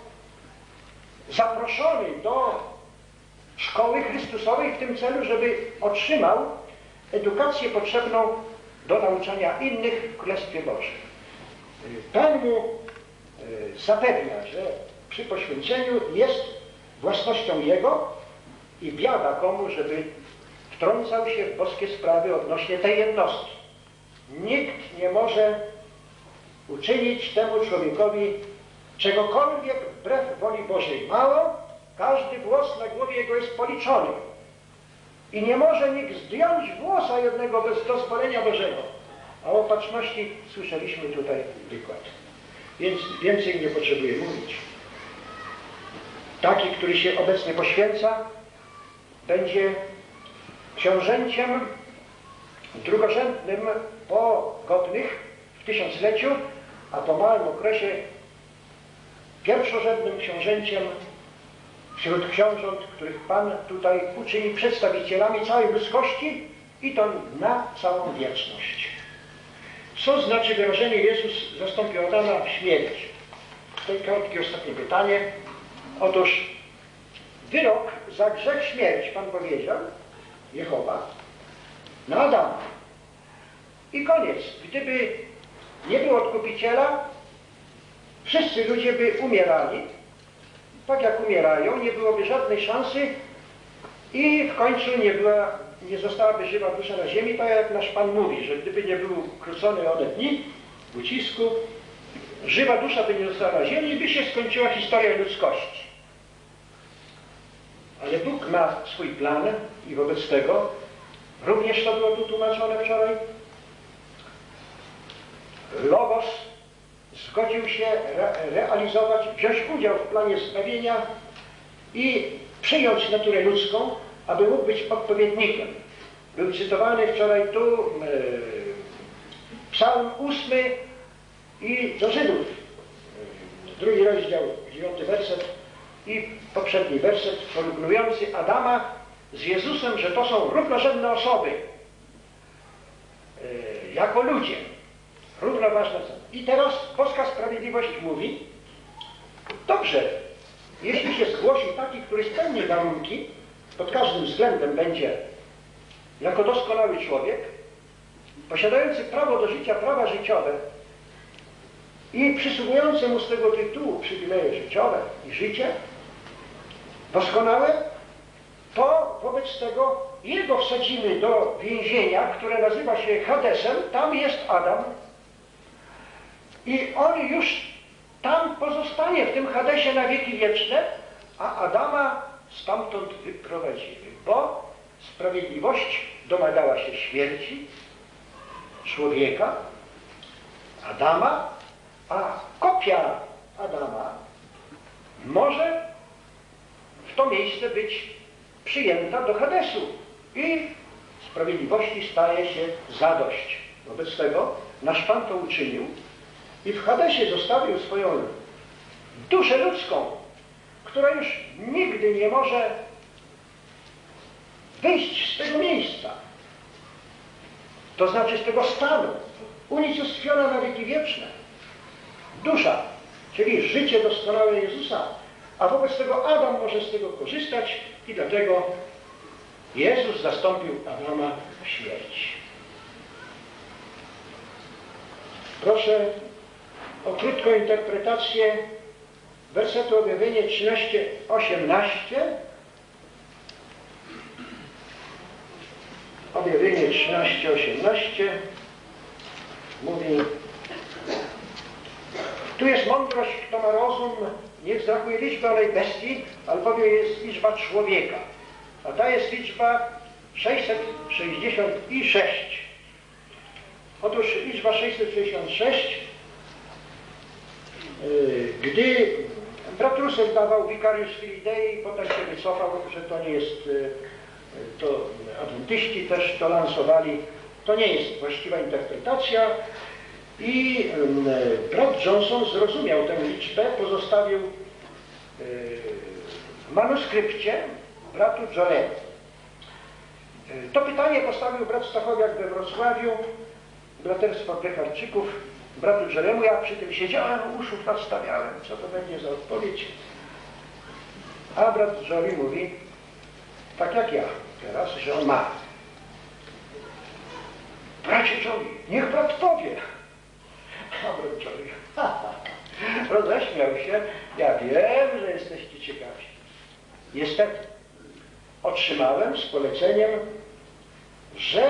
Speaker 2: zaproszony do szkoły Chrystusowej w tym celu, żeby otrzymał edukację potrzebną do nauczania innych w Królestwie Bożym. Pan mu zapewnia, że przy poświęceniu jest własnością Jego i biada komu, żeby wtrącał się w boskie sprawy odnośnie tej jednostki. Nikt nie może uczynić temu człowiekowi czegokolwiek wbrew woli Bożej. Mało, każdy włos na głowie jego jest policzony. I nie może nikt zdjąć włosa jednego bez dozwolenia Bożego. A o opatrzności słyszeliśmy tutaj wykład. Więc więcej nie potrzebuję mówić. Taki, który się obecnie poświęca, będzie książęciem drugorzędnym po godnych w tysiącleciu, a po małym okresie pierwszorzędnym książęciem wśród książąt, których Pan tutaj uczyni przedstawicielami całej ludzkości i to na całą wieczność. Co znaczy wyrażenie Jezus zastąpił Adama w śmierć? To krótkie ostatnie pytanie. Otóż wyrok za grzech śmierć, Pan powiedział, Jehowa, na Adama. I koniec. Gdyby nie było odkupiciela, wszyscy ludzie by umierali, tak jak umierają, nie byłoby żadnej szansy i w końcu nie, była, nie zostałaby żywa dusza na ziemi, tak jak nasz Pan mówi, że gdyby nie był krócony one dni w ucisku, żywa dusza by nie została na ziemi i by się skończyła historia ludzkości. Ale Bóg ma swój plan i wobec tego również to było tu tłumaczone wczoraj. Logos zgodził się re realizować, wziąć udział w planie zbawienia i przyjąć naturę ludzką, aby mógł być odpowiednikiem. Był cytowany wczoraj tu e, psalm ósmy i do Żydów, e, drugi rozdział, dziewiąty werset i poprzedni werset porównujący Adama z Jezusem, że to są równorzędne osoby, e, jako ludzie. Równoważne są. I teraz boska sprawiedliwość mówi, dobrze, jeśli się zgłosi taki, który spełni warunki, pod każdym względem będzie jako doskonały człowiek, posiadający prawo do życia, prawa życiowe i przysługujące mu z tego tytułu przywileje życiowe i życie doskonałe, to wobec tego jego wsadzimy do więzienia, które nazywa się Hadesem, tam jest Adam, i on już tam pozostanie, w tym Hadesie na wieki wieczne, a Adama stamtąd wyprowadzimy, bo sprawiedliwość domagała się śmierci człowieka, Adama, a kopia Adama może w to miejsce być przyjęta do Hadesu i sprawiedliwości staje się zadość. Wobec tego nasz Pan to uczynił i w Hadesie zostawił swoją duszę ludzką, która już nigdy nie może wyjść z tego miejsca. To znaczy z tego stanu, unicestwiona na wieki wieczne. Dusza, czyli życie doskonałe Jezusa, a wobec tego Adam może z tego korzystać i dlatego Jezus zastąpił Adama w śmierci. Proszę o krótką interpretację wersetu Objawienie trzynaście, osiemnaście. Objawienie trzynaście, osiemnaście mówi: tu jest mądrość, kto ma rozum, niech zrachuje liczbę owej bestii, albowiem jest liczba człowieka. A ta jest liczba sześćset sześćdziesiąt sześć. Otóż liczba sześćset sześćdziesiąt sześć, yy, gdy brat Russell dawał Vicarius Filii, potem się wycofał, że to nie jest, yy, to adwentyści też to lansowali, to nie jest właściwa interpretacja i yy, brat Johnson zrozumiał tę liczbę, pozostawił yy, w manuskrypcie bratu Joremu. Yy, to pytanie postawił brat Stachowiak we Wrocławiu, Braterstwo Plecharczyków, bratu Joremu. Ja przy tym siedziałem, uszów nadstawiałem, co to będzie za odpowiedź. A brat Jory mówi, tak jak ja teraz, że on ma. Bracie Jory, niech brat powie. A brat Jory roześmiał się. Ja wiem, że jesteście ciekawi. Niestety, otrzymałem z poleceniem, że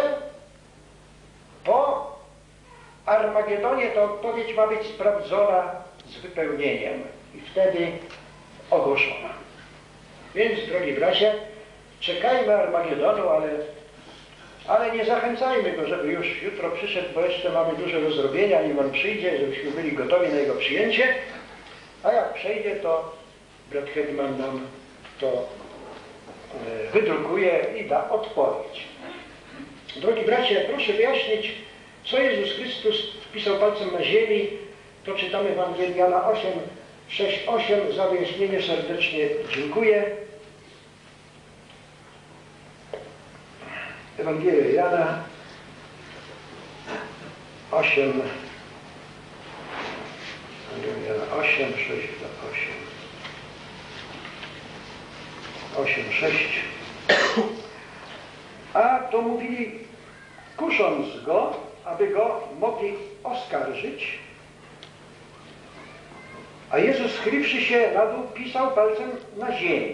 Speaker 2: po Armagedonie ta odpowiedź ma być sprawdzona z wypełnieniem i wtedy ogłoszona. Więc, drogi bracia, czekajmy Armagedonu, ale, ale nie zachęcajmy go, żeby już jutro przyszedł, bo jeszcze mamy dużo do zrobienia, nim on przyjdzie, żebyśmy byli gotowi na jego przyjęcie, a jak przyjdzie, to brat Hetman nam to wydrukuje i da odpowiedź. Drogi bracia, proszę wyjaśnić, co Jezus Chrystus wpisał palcem na ziemi. To czytamy w Ewangelii Jana osiem, sześć, osiem. Za wyjaśnienie serdecznie dziękuję. Ewangelia Jana osiem, Ewangelia Jana osiem, sześć, osiem. osiem, sześć. A to mówili, kusząc go, aby go mogli oskarżyć. A Jezus, schyliwszy się na dół, pisał palcem na ziemi.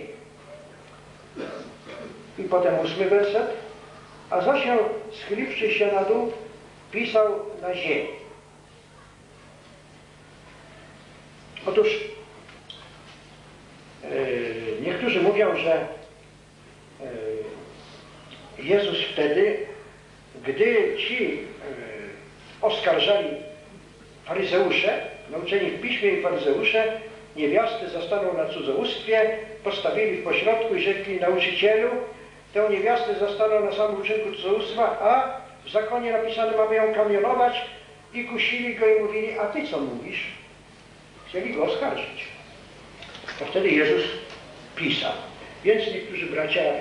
Speaker 2: I potem ósmy werset. A Zosia, schyliwszy się na dół, pisał na ziemi. Otóż yy, niektórzy mówią, że yy, Jezus wtedy, gdy ci yy, oskarżali faryzeusze, nauczeni w piśmie i faryzeusze, niewiastę zastaną na cudzołóstwie, postawili w pośrodku i rzekli: nauczycielu, tę niewiastę zastaną na samym uczynku cudzołóstwa, a w zakonie napisane, mamy ją kamionować, i kusili go i mówili: a ty co mówisz? Chcieli go oskarżyć. To wtedy Jezus pisał. Więc niektórzy bracia e,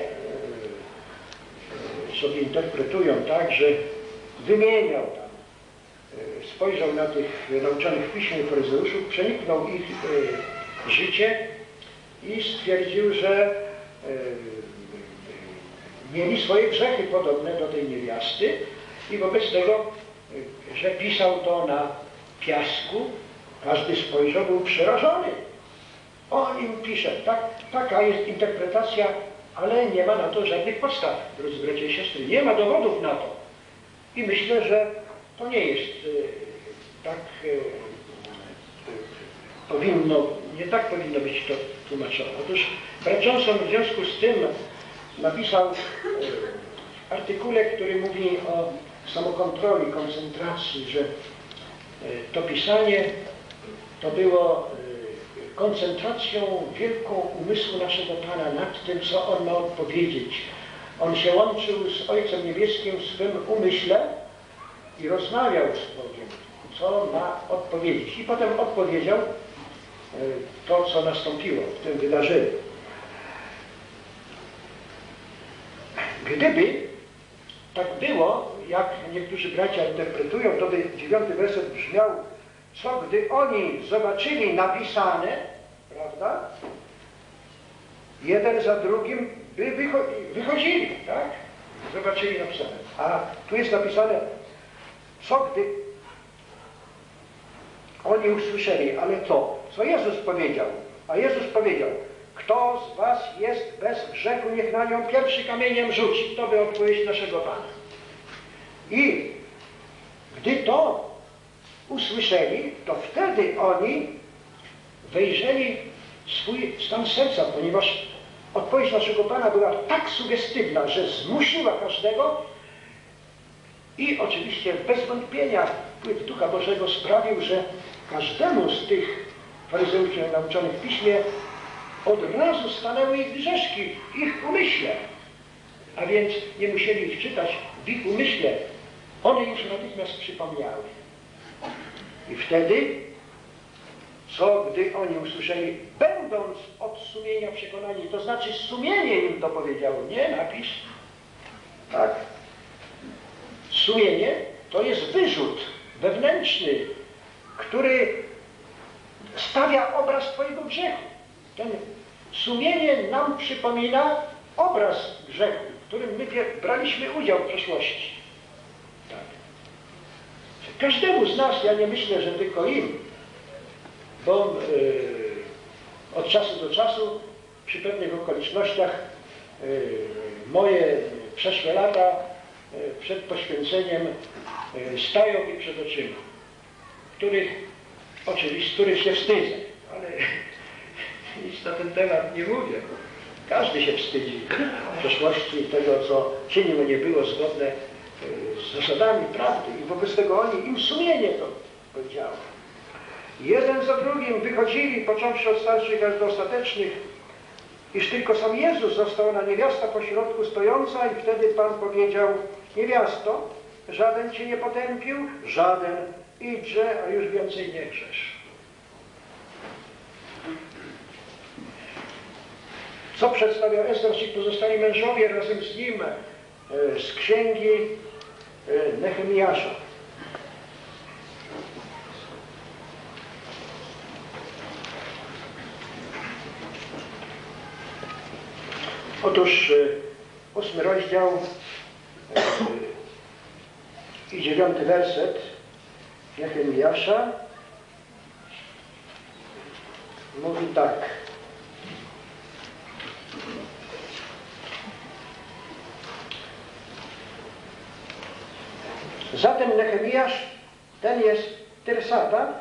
Speaker 2: e, sobie interpretują tak, że wymieniał tam, e, spojrzał na tych nauczonych w piśmie faryzeuszów, przeniknął ich e, życie i stwierdził, że e, mieli swoje grzechy podobne do tej niewiasty i wobec tego, e, że pisał to na piasku, każdy spojrzał, był przerażony. O nim pisze. Tak, taka jest interpretacja, ale nie ma na to żadnych podstaw, drodzy bracia i siostry. Nie ma dowodów na to. I myślę, że to nie jest e, tak e, e, powinno, nie tak powinno być to tłumaczone. Otóż brat Johnson w związku z tym napisał e, w artykule, który mówi o samokontroli, koncentracji, że e, to pisanie to było y, koncentracją wielką umysłu naszego Pana nad tym, co On ma odpowiedzieć. On się łączył z Ojcem Niebieskim w swym umyśle i rozmawiał z Bogiem, co ma odpowiedzieć. I potem odpowiedział y, to, co nastąpiło w tym wydarzeniu. Gdyby tak było, jak niektórzy bracia interpretują, to by dziewiąty werset brzmiał: co gdy oni zobaczyli napisane, prawda, jeden za drugim by wycho wychodzili, tak? Zobaczyli napisane. A tu jest napisane, co gdy oni usłyszeli, ale co? Co Jezus powiedział? A Jezus powiedział: kto z was jest bez grzechu, niech na nią pierwszy kamieniem rzuci. To by odpowiedź naszego Pana. I gdy to usłyszeli, to wtedy oni wejrzeli w swój stan serca, ponieważ odpowiedź naszego Pana była tak sugestywna, że zmusiła każdego i oczywiście bez wątpienia wpływ Ducha Bożego sprawił, że każdemu z tych faryzeuszów nauczonych w Piśmie od razu stanęły ich grzeszki w ich umyśle. A więc nie musieli ich czytać w ich umyśle. One już natychmiast przypomniały. I wtedy, co gdy oni usłyszeli, będąc od sumienia przekonani, to znaczy sumienie im to powiedziało, nie napis, tak? Sumienie to jest wyrzut wewnętrzny, który stawia obraz twojego grzechu. Ten sumienie nam przypomina obraz grzechu, w którym my braliśmy udział w przeszłości. Tak. Każdemu z nas, ja nie myślę, że tylko im, bo yy, od czasu do czasu, przy pewnych okolicznościach, yy, moje przeszłe lata yy, przed poświęceniem yy, stają mi przed oczyma, których oczywiście, z których się wstydzę, ale nic na ten temat nie mówię. Każdy się wstydzi w przeszłości tego, co czynił, nie było zgodne z zasadami prawdy i wobec tego oni, im sumienie to powiedziało. Jeden za drugim wychodzili, począwszy od starszych aż do ostatecznych, iż tylko sam Jezus został, ona niewiasta pośrodku stojąca, i wtedy Pan powiedział: niewiasto, żaden cię nie potępił, żaden, idźże, a już więcej nie grzesz. Co przedstawiał Ezdrasz i pozostali mężowie razem z nim z księgi Nehemiasza. Otóż ósmy rozdział i dziewiąty werset Nehemiasza mówi tak. Zatem Nehemiasz, ten jest Tyrsata,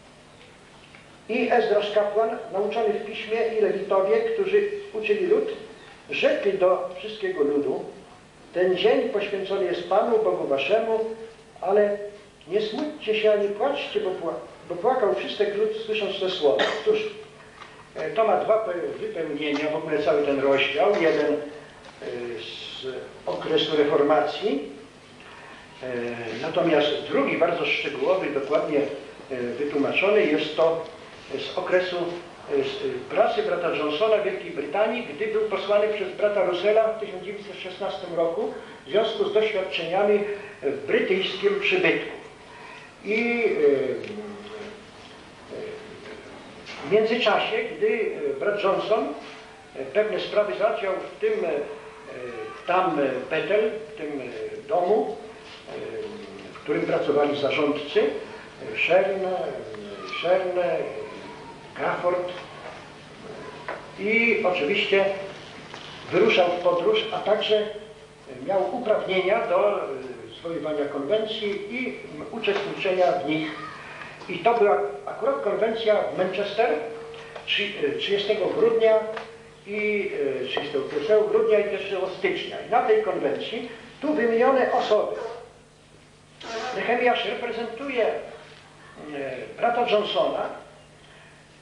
Speaker 2: i Ezdrasz kapłan, nauczony w piśmie, i Lewitowie, którzy uczyli lud, rzekli do wszystkiego ludu: ten dzień poświęcony jest Panu, Bogu waszemu, ale nie smućcie się ani płaczcie, bo, pła bo płakał wszystek lud, słysząc te słowa. Otóż to ma dwa wypełnienia, w ogóle cały ten rozdział. Jeden z okresu reformacji, natomiast drugi, bardzo szczegółowy, dokładnie wytłumaczony, jest to z okresu pracy brata Johnsona w Wielkiej Brytanii, gdy był posłany przez brata Russella w tysiąc dziewięćset szesnastym roku w związku z doświadczeniami w brytyjskim przybytku. I w międzyczasie, gdy brat Johnson pewne sprawy załatwiał w tym tam Bethel, w tym domu, w którym pracowali zarządcy, Shern, Shern, Crawford, i oczywiście wyruszał w podróż, a także miał uprawnienia do zwoływania konwencji i uczestniczenia w nich. I to była akurat konwencja w Manchester trzydziestego grudnia i trzydziestego pierwszego grudnia i pierwszego stycznia. I na tej konwencji tu wymienione osoby. Nehemiasz reprezentuje brata Johnsona,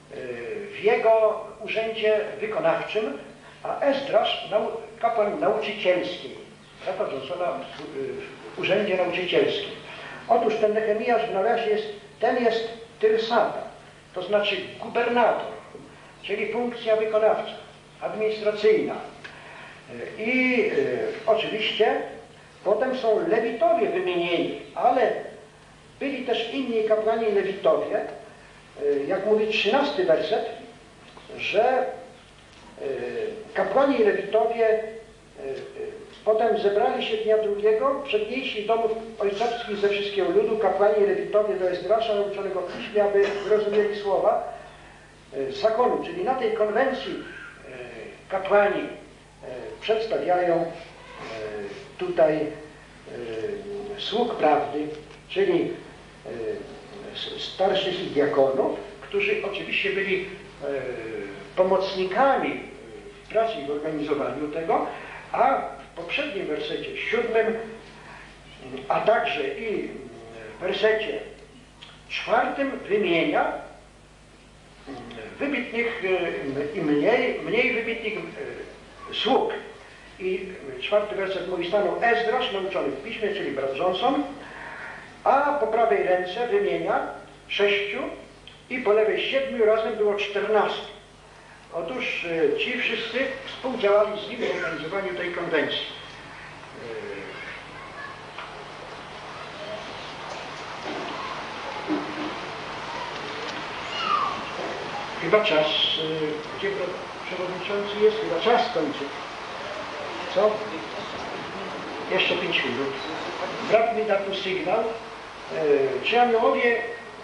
Speaker 2: w jego urzędzie wykonawczym, a Ezdrasz nau, kapłan nauczycielski, brata Johnsona w urzędzie nauczycielskim. Otóż ten Nehemiasz w nawiasie jest, ten jest tyrsata, to znaczy gubernator, czyli funkcja wykonawcza, administracyjna. I y, oczywiście potem są lewitowie wymienieni, ale byli też inni kapłani lewitowie, y, jak mówi trzynasty werset, że y, kapłani lewitowie y, y, potem zebrali się dnia drugiego, przedniejsi domów ojcowskich ze wszystkiego ludu, kapłani lewitowie do Ezdrasza nauczonego w piśmie, aby rozumieli słowa y, zakonu, czyli na tej konwencji y, kapłani przedstawiają tutaj sług prawdy, czyli starszych i diakonów, którzy oczywiście byli pomocnikami w pracy i w organizowaniu tego, a w poprzednim wersecie siódmym, a także i w wersecie czwartym wymienia wybitnych i mniej, mniej wybitnych sług. I czwarty werset mówi, stanął Ezdrasz, nauczony w piśmie, czyli brat Johnson, a po prawej ręce wymienia sześciu i po lewej siedmiu, razem było czternastu. Otóż ci wszyscy współdziałali z nim w organizowaniu tej konwencji. Chyba czas, gdzie przewodniczący jest? Chyba czas kończy. Co? Jeszcze pięć minut. Brat mi da tu sygnał. Czy aniołowie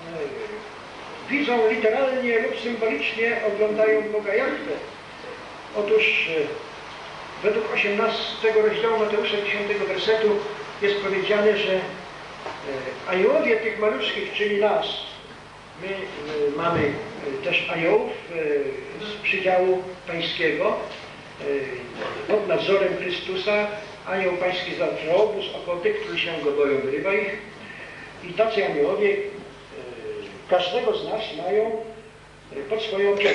Speaker 2: widzą literalnie lub symbolicznie, oglądają Boga Jahwe? Otóż według osiemnastego rozdziału Mateusza dziesiątego wersetu jest powiedziane, że aniołowie tych maluszkich, czyli nas, my mamy też aniołów z przydziału pańskiego, pod nadzorem Chrystusa. Anioł pański zawsze obóz około tych, którzy się go boją, wyrywa ich. I tacy aniołowie każdego z nas mają pod swoją opieką.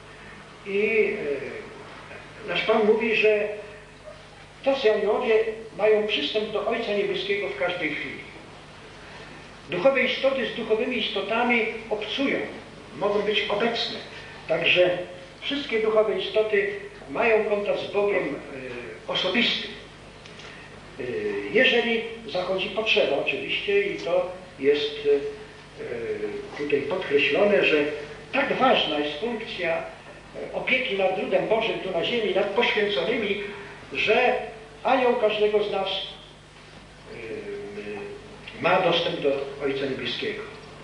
Speaker 2: I nasz Pan mówi, że tacy aniołowie mają przystęp do Ojca Niebieskiego w każdej chwili. Duchowe istoty z duchowymi istotami obcują, mogą być obecne. Także wszystkie duchowe istoty mają kontakt z Bogiem y, osobisty. Y, jeżeli zachodzi potrzeba oczywiście, i to jest y, tutaj podkreślone, że tak ważna jest funkcja y, opieki nad ludem Bożym tu na ziemi, nad poświęconymi, że anioł każdego z nas y, y, ma dostęp do Ojca Niebieskiego.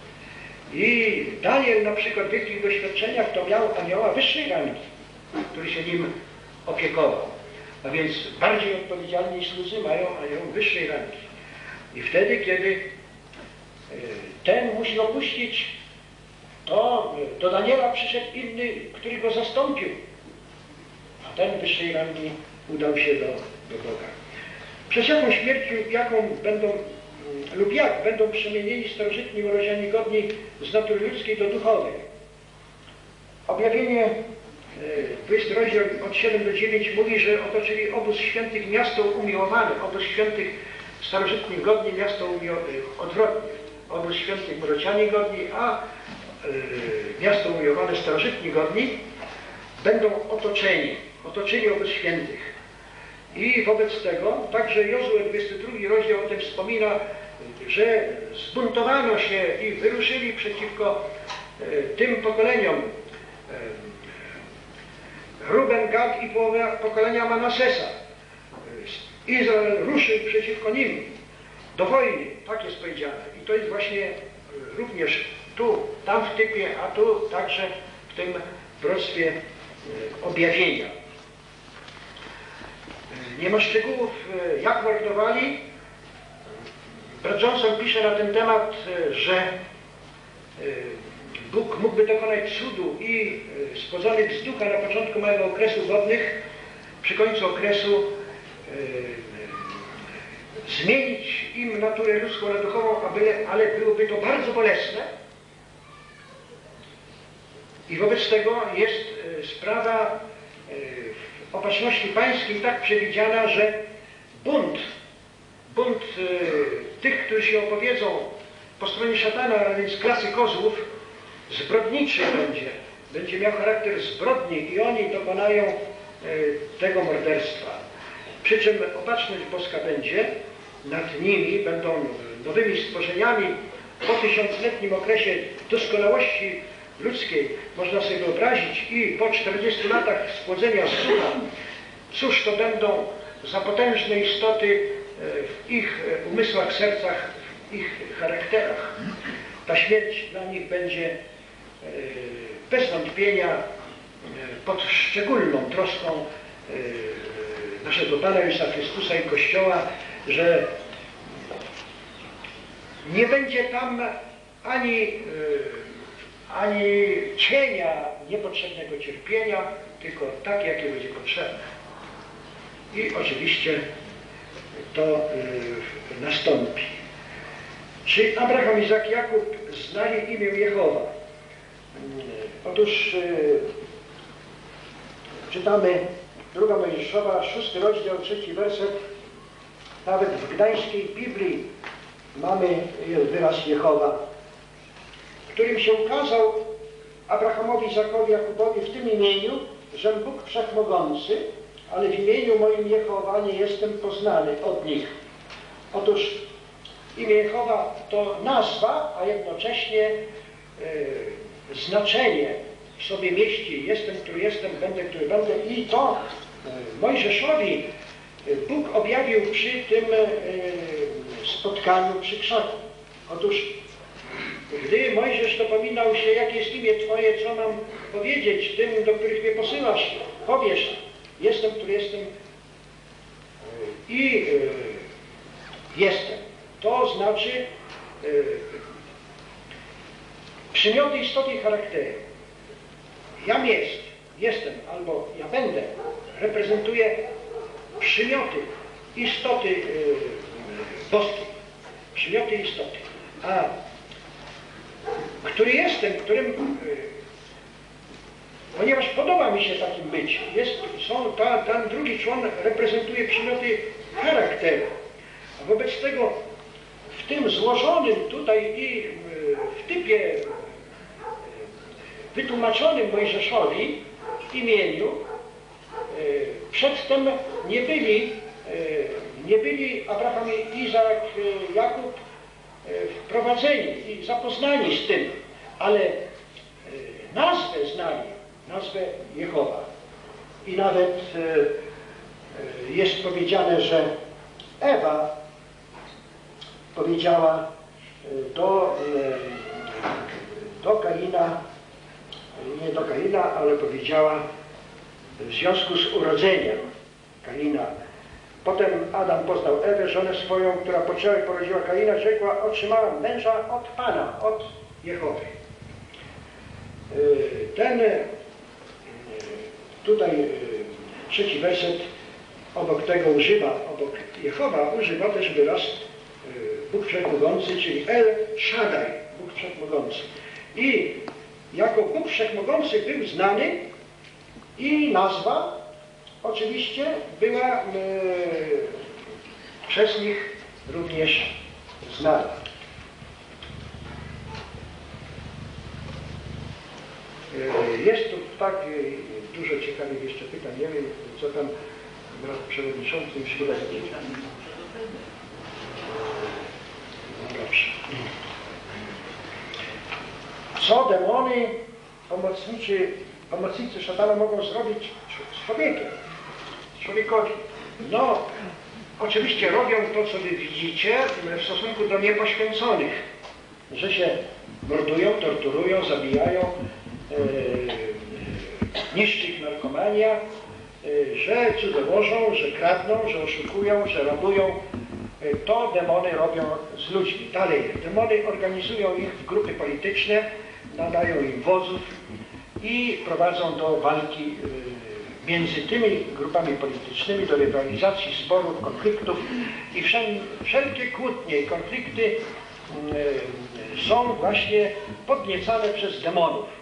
Speaker 2: I Daniel na przykład w wielkich doświadczeniach to miał anioła wyższej rangi, który się nim opiekował. A więc bardziej odpowiedzialni słudzy mają anioł wyższej rangi. I wtedy, kiedy ten musi opuścić, to do Daniela przyszedł inny, który go zastąpił. A ten wyższej rangi udał się do, do Boga. Przez jaką śmierć jaką będą lub jak będą przemienieni starożytni mroziani godni z natury ludzkiej do duchowej. Objawienie dwudziesty rozdział od siódmego do dziewiątego mówi, że otoczyli obóz świętych miasto umiłowane, obóz świętych starożytnych godni miasto umiłowane, odwrotnie. Obóz świętych mroziani godni, a y, miasto umiłowane starożytni godni będą otoczeni, otoczyli obóz świętych. I wobec tego także Jozue dwudziesty drugi rozdział o tym wspomina, że zbuntowano się i wyruszyli przeciwko e, tym pokoleniom. E, Ruben, Gad i połowa pokolenia Manasesa. E, Izrael ruszył przeciwko nim do wojny, tak jest powiedziane. I to jest właśnie e, również tu, tam w typie, a tu także w tym proroctwie e, objawienia. Nie ma szczegółów, jak mordowali. Brat Johnson pisze na ten temat, że Bóg mógłby dokonać cudu i spłodzonych z ducha na początku małego okresu godnych, przy końcu okresu zmienić im naturę ludzką na duchową, ale byłoby to bardzo bolesne. I wobec tego jest e, sprawa e, w opatrzności pańskiej tak przewidziana, że bunt, bunt e, tych, którzy się opowiedzą po stronie szatana, a więc klasy kozłów, zbrodniczy będzie. Będzie miał charakter zbrodni i oni dokonają e, tego morderstwa. Przy czym opatrzność boska będzie nad nimi, będą nowymi stworzeniami po tysiącletnim okresie doskonałości ludzkiej, można sobie wyobrazić, i po czterdziestu latach spłodzenia z sucha, cóż to będą za potężne istoty w ich umysłach, sercach, w ich charakterach. Ta śmierć dla nich będzie bez wątpienia pod szczególną troską naszego Pana Jezusa Chrystusa i Kościoła, że nie będzie tam ani, ani cienia niepotrzebnego cierpienia, tylko takie, jakie będzie potrzebne. I oczywiście to y, nastąpi. Czy Abraham, Izak, Jakub znali imię Jehowa? Otóż y, czytamy druga Mojżeszowa, szósty rozdział, trzeci werset. Nawet w gdańskiej Biblii mamy wyraz Jehowa, którym się ukazał Abrahamowi, Izakowi, Jakubowi w tym imieniu, że Bóg Wszechmogący, ale w imieniu moim Jehowa nie jestem poznany od nich. Otóż imię Jehowa to nazwa, a jednocześnie e, znaczenie w sobie mieści: jestem, który jestem, będę, który będę. I to e, Mojżeszowi Bóg objawił przy tym e, spotkaniu przy krzaku. Otóż gdy Mojżesz dopominał się, jakie jest imię Twoje, co mam powiedzieć tym, do których mnie posyłasz, powiesz: jestem, który jestem i y, jestem. To znaczy y, przymioty istoty i charakteru. Jam jest, jestem, albo ja będę, reprezentuje przymioty istoty y, boskiej. Przymioty istoty. A który jestem, którym y, ponieważ podoba mi się takim być. Jest, są, ta, ten drugi człon reprezentuje przymioty charakteru. A wobec tego w tym złożonym tutaj i w typie wytłumaczonym Mojżeszowi imieniu przedtem nie byli, nie byli Abraham, Izak, Jakub wprowadzeni i zapoznani z tym, ale nazwę znali. Nazwę Jehowa. I nawet e, jest powiedziane, że Ewa powiedziała do, e, do Kaina, nie do Kaina, ale powiedziała w związku z urodzeniem Kaina. Potem Adam poznał Ewę, żonę swoją, która poczęła i porodziła Kaina, rzekła: otrzymałam męża od Pana, od Jehowy. E, ten Tutaj trzeci werset obok tego używa, obok Jehowa używa też wyraz Bóg Wszechmogący, czyli El Shaddai, Bóg Wszechmogący. I jako Bóg Wszechmogący był znany i nazwa oczywiście była e, przez nich również znana. Jest tu tak dużo ciekawych jeszcze pytań. Nie wiem, co tam przewodniczący już chyba zapytał. No dobrze. Co demony, pomocnicy, pomocnicy szatana mogą zrobić z człowiekiem, z człowiekowi? No, oczywiście robią to, co wy widzicie w stosunku do niepoświęconych. Że się mordują, torturują, zabijają, niszczy ich narkomania, że cudzołożą, że kradną, że oszukują, że rabują. To demony robią z ludźmi. Dalej, demony organizują ich w grupy polityczne, nadają im wodzów i prowadzą do walki między tymi grupami politycznymi, do rywalizacji, sporów, konfliktów i wszelkie kłótnie i konflikty są właśnie podniecane przez demonów.